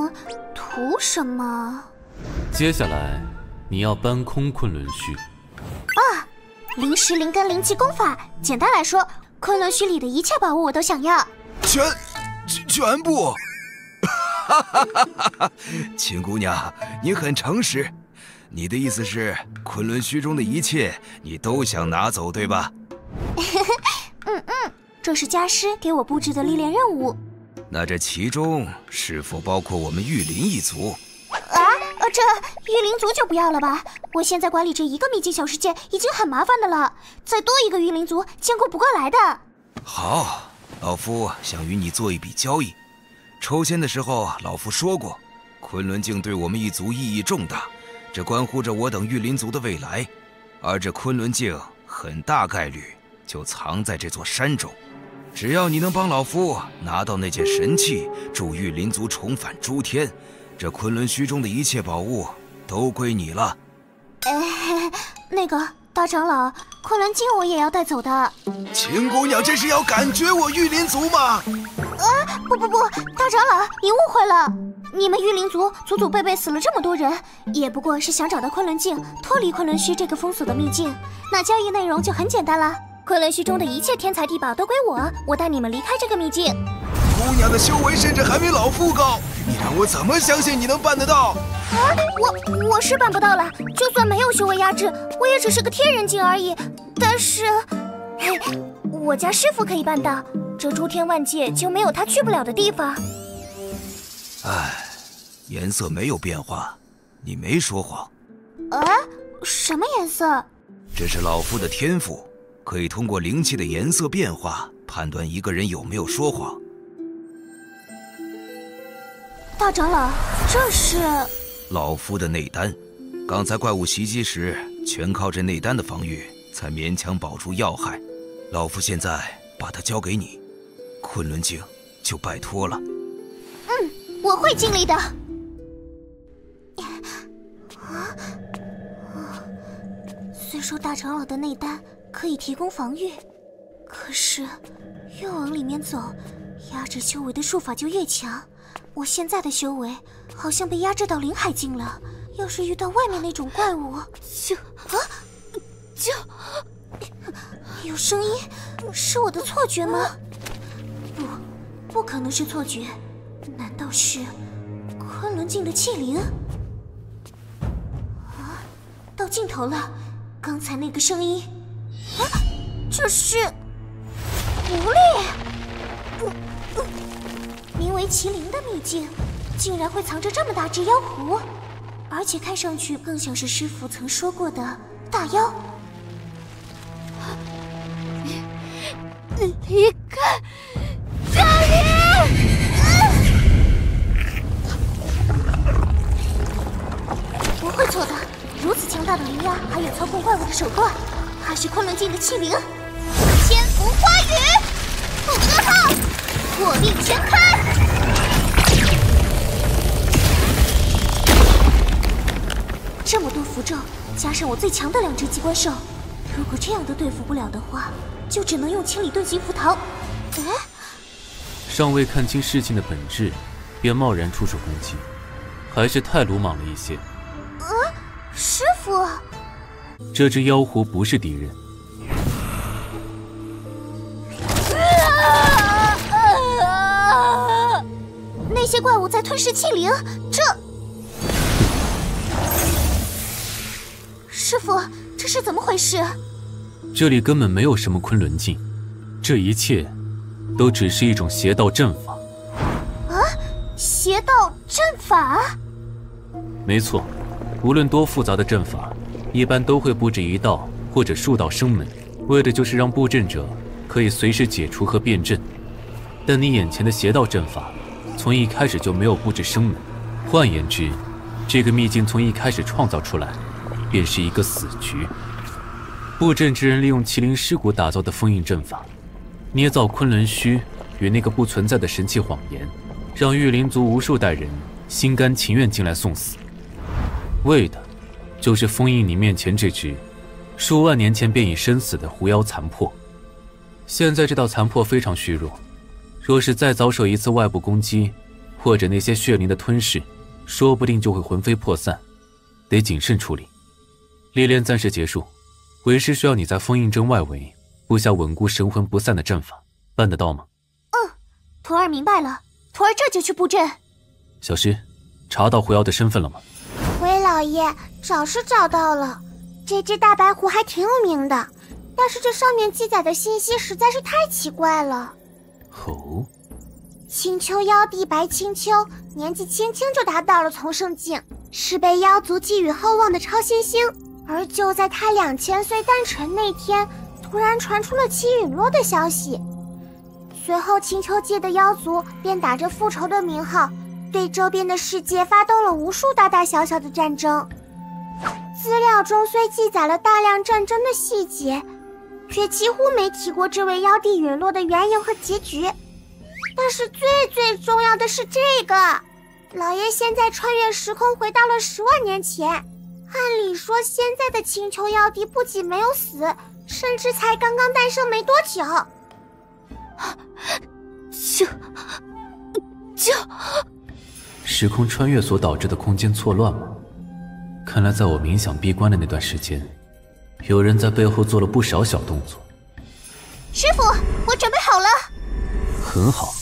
图什么？ 接下来你要搬空昆仑虚。 啊，灵石灵根灵气功法，简单来说，昆仑虚里的一切宝物我都想要。 全，全部。哈哈哈哈哈！秦姑娘，你很诚实。你的意思是，昆仑虚中的一切你都想拿走，对吧？ 嗯嗯，这是家师给我布置的历练任务。 那这其中是否包括我们玉林一族？ 啊，呃，这玉林族就不要了吧。我现在管理这一个秘境小世界已经很麻烦的了，再多一个玉林族兼顾不过来的。 好，老夫想与你做一笔交易。抽签的时候，老夫说过，昆仑镜对我们一族意义重大，这关乎着我等玉林族的未来。而这昆仑镜很大概率就藏在这座山中。只要你能帮老夫拿到那件神器，助玉林族重返诸天，这昆仑虚中的一切宝物都归你了。 哎，那个大长老，昆仑镜我也要带走的。 秦姑娘，这是要感觉我玉林族吗？ 啊，不不不，大长老，你误会了。你们玉林族祖祖辈辈死了这么多人，也不过是想找到昆仑镜，脱离昆仑虚这个封锁的秘境。那交易内容就很简单了。昆仑虚中的一切天材地宝都归我，我带你们离开这个秘境。 姑娘的修为甚至还没老夫高，你让我怎么相信你能办得到？ 啊，我我是办不到了，就算没有修为压制，我也只是个天人境而已。但是，嘿，我家师傅可以办到，这诸天万界就没有他去不了的地方。 唉，颜色没有变化，你没说谎。 啊，什么颜色？ 这是老夫的天赋。可以通过灵气的颜色变化判断一个人有没有说谎。 大长老，这是老夫的内丹，刚才怪物袭击时，全靠这内丹的防御才勉强保住要害。老夫现在把它交给你，昆仑镜就拜托了。 嗯，我会尽力的。啊，虽说大长老的内丹可以提供防御，可是越往里面走，压制修为的术法就越强。我现在的修为好像被压制到灵海境了，要是遇到外面那种怪物，就啊，就有声音，是我的错觉吗？不，不可能是错觉，难道是昆仑镜的气灵？啊，到尽头了，刚才那个声音。啊，这是狐狸！嗯嗯，名为麒麟的秘境，竟然会藏着这么大只妖狐，而且看上去更像是师父曾说过的大妖。离开这里！不会错的，如此强大的灵压，还有操控怪物的手段。他是昆仑镜的气灵，千伏花雨，不得号，火力全开。这么多符咒，加上我最强的两只机关兽，如果这样都对付不了的话，就只能用清理遁形符逃。哎， 尚未看清事情的本质，便贸然出手攻击，还是太鲁莽了一些。 啊，师傅。 这只妖狐不是敌人。 啊啊啊、那些怪物在吞噬气灵，这……师傅，这是怎么回事？ 这里根本没有什么昆仑镜，这一切都只是一种邪道阵法。 啊，邪道阵法？ 没错，无论多复杂的阵法，一般都会布置一道或者数道生门，为的就是让布阵者可以随时解除和变阵。但你眼前的邪道阵法，从一开始就没有布置生门，换言之，这个秘境从一开始创造出来，便是一个死局。布阵之人利用麒麟尸骨打造的封印阵法，捏造昆仑虚与那个不存在的神器谎言，让玉林族无数代人心甘情愿进来送死，为的就是封印你面前这只数万年前便已身死的狐妖残魄。现在这道残魄非常虚弱，若是再遭受一次外部攻击，或者那些血灵的吞噬， 说不定就会魂飞魄散，得谨慎处理。历练暂时结束，为师需要你在封印阵外围布下稳固神魂不散的阵法，办得到吗？ 嗯，徒儿明白了，徒儿这就去布阵。 小师，查到狐妖的身份了吗？ 回老爷，找是找到了，这只大白狐还挺有名的，但是这上面记载的信息实在是太奇怪了。 哦， 青丘妖帝白青丘年纪轻轻就达到了从圣境，是被妖族寄予厚望的超新星。而就在他两千岁诞辰那天，突然传出了齐陨落的消息。随后青丘界的妖族便打着复仇的名号，对周边的世界发动了无数大大小小的战争。资料中虽记载了大量战争的细节，却几乎没提过这位妖帝陨落的缘由和结局。但是最最重要的是这个，老爷现在穿越时空回到了十万年前，按理说现在的青丘妖帝不仅没有死，甚至才刚刚诞生没多久。 就就时空穿越所导致的空间错乱吗？看来在我冥想闭关的那段时间，有人在背后做了不少小动作。 师傅，我准备好了。 很好。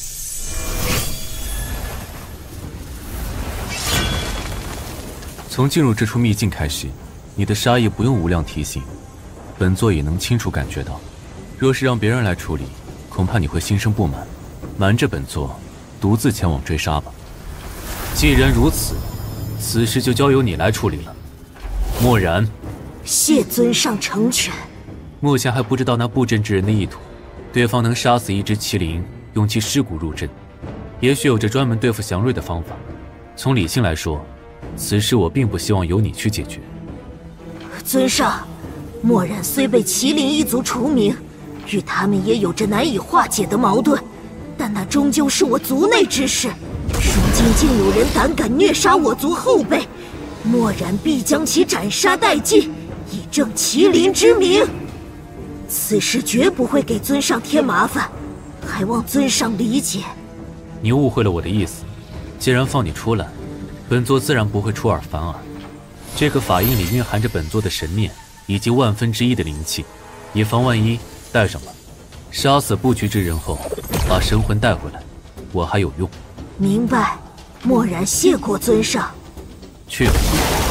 从进入这处秘境开始，你的杀意不用无量提醒，本座也能清楚感觉到。若是让别人来处理，恐怕你会心生不满，瞒着本座，独自前往追杀吧。既然如此，此事就交由你来处理了。漠然， 谢尊上成全。 目前还不知道那布阵之人的意图，对方能杀死一只麒麟，用其尸骨入阵，也许有着专门对付祥瑞的方法。从理性来说，此事我并不希望由你去解决。 尊上，漠然虽被麒麟一族除名，与他们也有着难以化解的矛盾，但那终究是我族内之事。如今竟有人胆敢虐杀我族后辈，漠然必将其斩杀殆尽，以正麒麟之名。此事绝不会给尊上添麻烦，还望尊上理解。 你误会了我的意思，既然放你出来，本座自然不会出尔反尔。这个法印里蕴含着本座的神念以及万分之一的灵气，以防万一，带上吧。杀死布局之人后，把神魂带回来，我还有用。 明白，漠然谢过尊上。 去吧。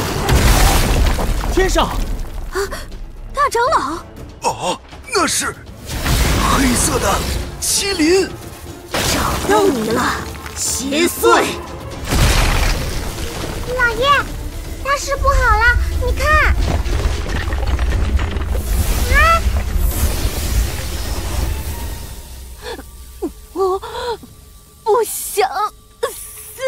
天上， 啊，大长老！ 哦，那是黑色的麒麟。 找到你了，邪祟！ 老爷，大事不好了，你看！啊！ 我不想死。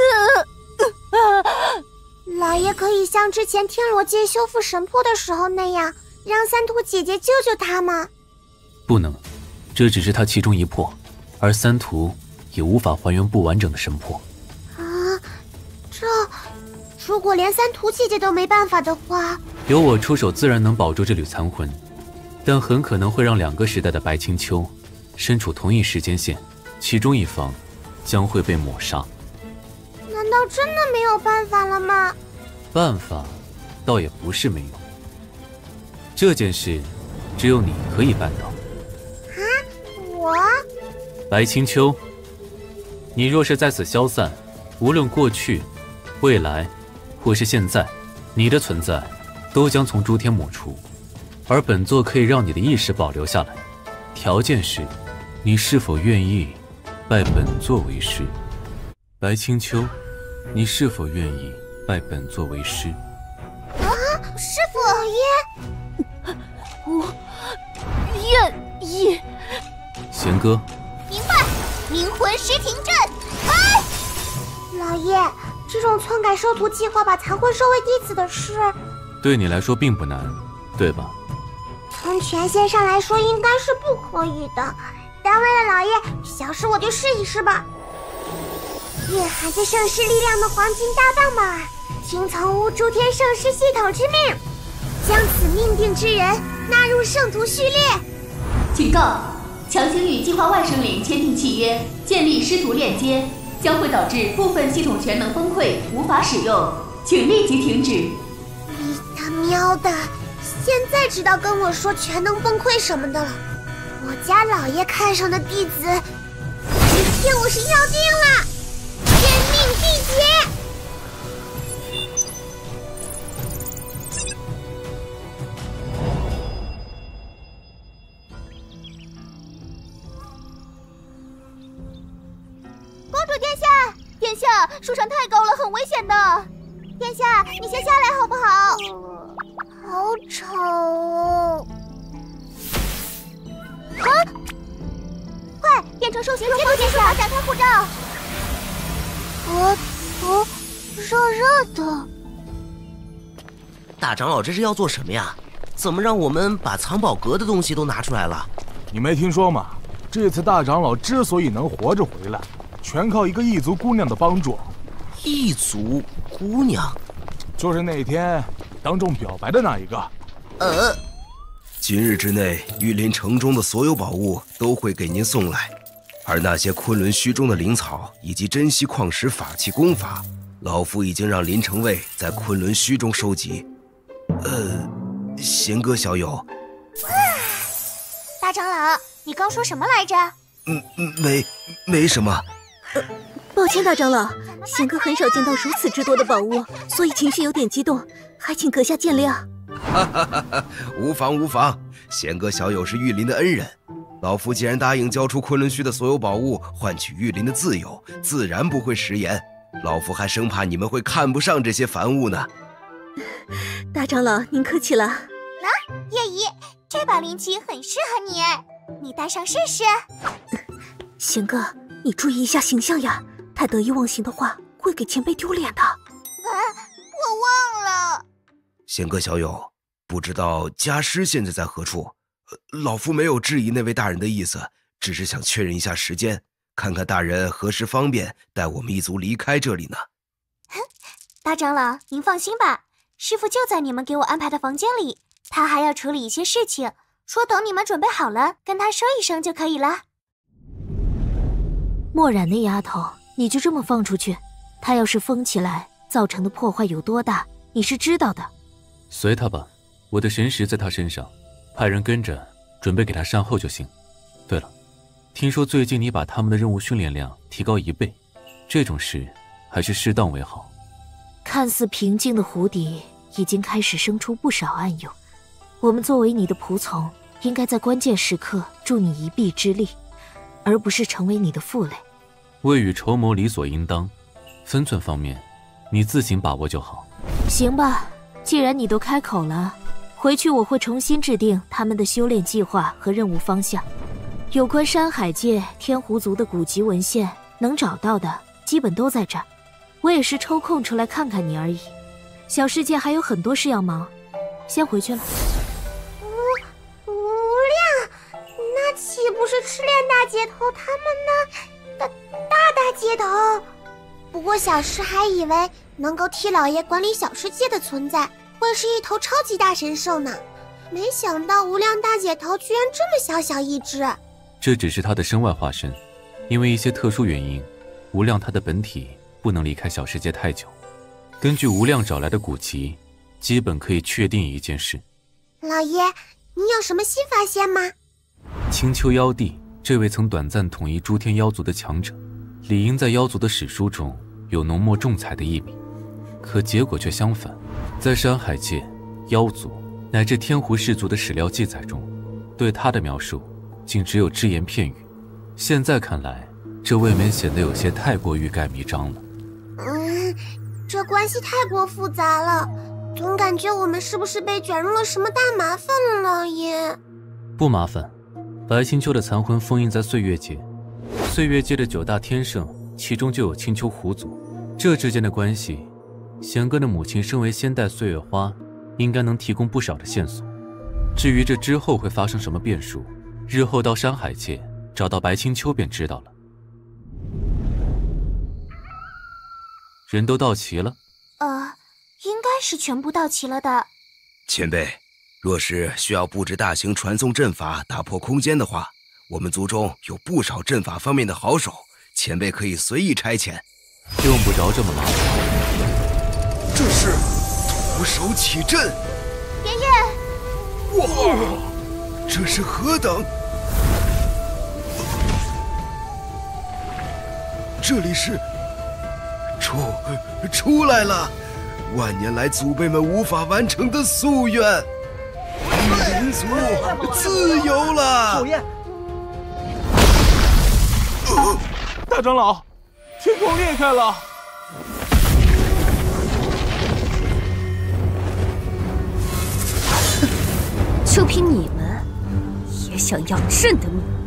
老爷可以像之前天罗界修复神魄的时候那样，让三图姐姐救救他吗？ 不能，这只是他其中一魄，而三图也无法还原不完整的神魄。 啊，这如果连三图姐姐都没办法的话， 由我出手自然能保住这缕残魂，但很可能会让两个时代的白青丘身处同一时间线，其中一方将会被抹杀。 难道真的没有办法了吗？ 办法倒也不是没有，这件事只有你可以办到。 啊，我？ 白青丘，你若是在此消散，无论过去、未来或是现在，你的存在都将从诸天抹除，而本座可以让你的意识保留下来，条件是你是否愿意拜本座为师。白青丘，你是否愿意拜本座为师？ 啊，师父！老爷， 我愿意。 贤哥， 明白。冥魂石停阵。哎， 老爷，这种篡改收徒计划把残魂收为弟子的事， 对你来说并不难，对吧？ 从权限上来说，应该是不可以的。但为了老爷，小事我就试一试吧。蕴含着圣师力量的黄金大棒棒儿，听从无诸天圣师系统之命，将此命定之人纳入圣徒序列。 警告：强行与计划外生灵签订契约，建立师徒链接， 将会导致部分系统全能崩溃，无法使用，请立即停止。 你他喵的，现在知道跟我说全能崩溃什么的了。我家老爷看上的弟子，今天我是要定了，天命地劫！ 公主殿下，殿下，树上太高了，很危险的。殿下，你先下来好不好？ 好吵哦！ 啊！快变成兽形接住殿下，展开护罩。 额头热热的。 大长老这是要做什么呀？怎么让我们把藏宝阁的东西都拿出来了？ 你没听说吗？这次大长老之所以能活着回来，全靠一个异族姑娘的帮助。 异族姑娘， 就是那天当众表白的那一个。 呃， 今日之内，玉林城中的所有宝物都会给您送来，而那些昆仑虚中的灵草以及珍稀矿石、法器、功法，老夫已经让林城卫在昆仑虚中收集。呃，贤哥小友， 大长老，你刚说什么来着？ 嗯，没，没什么。 呃，抱歉，大长老，贤哥很少见到如此之多的宝物，所以情绪有点激动，还请阁下见谅。 哈哈哈哈，无妨无妨，贤哥小友是玉林的恩人，老夫既然答应交出昆仑虚的所有宝物，换取玉林的自由，自然不会食言。老夫还生怕你们会看不上这些凡物呢。 大长老，您客气了。 啊，叶姨，这把灵旗很适合你，你戴上试试。 贤哥，你注意一下形象呀，太得意忘形的话会给前辈丢脸的。啊， 我忘了。 贤哥小友，不知道家师现在在何处？呃，老夫没有质疑那位大人的意思，只是想确认一下时间，看看大人何时方便带我们一族离开这里呢？ 哼，大长老，您放心吧，师父就在你们给我安排的房间里，他还要处理一些事情，说等你们准备好了，跟他说一声就可以了。 墨染那丫头，你就这么放出去？她要是疯起来，造成的破坏有多大，你是知道的。 随他吧，我的神识在他身上，派人跟着，准备给他善后就行。对了，听说最近你把他们的任务训练量提高一倍，这种事还是适当为好。 看似平静的湖底已经开始生出不少暗涌，我们作为你的仆从，应该在关键时刻助你一臂之力，而不是成为你的负累。 未雨绸缪理所应当，分寸方面你自行把握就好。 行吧，既然你都开口了，回去我会重新制定他们的修炼计划和任务方向。有关山海界天狐族的古籍文献，能找到的基本都在这儿。我也是抽空出来看看你而已。小世界还有很多事要忙，先回去了。 无无量，那岂不是赤练大姐头他们的大大大姐头？不过小师还以为能够替老爷管理小世界的存在会是一头超级大神兽呢，没想到无量大姐头居然这么小小一只。 这只是他的身外化身，因为一些特殊原因，无量他的本体不能离开小世界太久。根据无量找来的古籍，基本可以确定一件事。 老爷，你有什么新发现吗？ 青丘妖帝这位曾短暂统一诸天妖族的强者，理应在妖族的史书中有浓墨重彩的一笔，可结果却相反。在山海界、妖族乃至天狐氏族的史料记载中，对他的描述竟只有只言片语。现在看来，这未免显得有些太过欲盖弥彰了。 嗯，这关系太过复杂了，总感觉我们是不是被卷入了什么大麻烦了，老爷？ 不麻烦，白青丘的残魂封印在岁月界，岁月界的九大天圣，其中就有青丘狐族，这之间的关系，贤哥的母亲身为先代岁月花，应该能提供不少的线索。至于这之后会发生什么变数，日后到山海界找到白青丘便知道了。人都到齐了？ 呃，应该是全部到齐了的。 前辈，若是需要布置大型传送阵法打破空间的话，我们族中有不少阵法方面的好手， 前辈可以随意差遣。 用不着这么麻烦。 这是徒手起阵。 爷爷， 哇，这是何等？这里是出出来了，万年来祖辈们无法完成的夙愿，玉灵族自由了。 讨厌！ 呃、大长老，天空裂开了。 就凭你们也想要朕的命？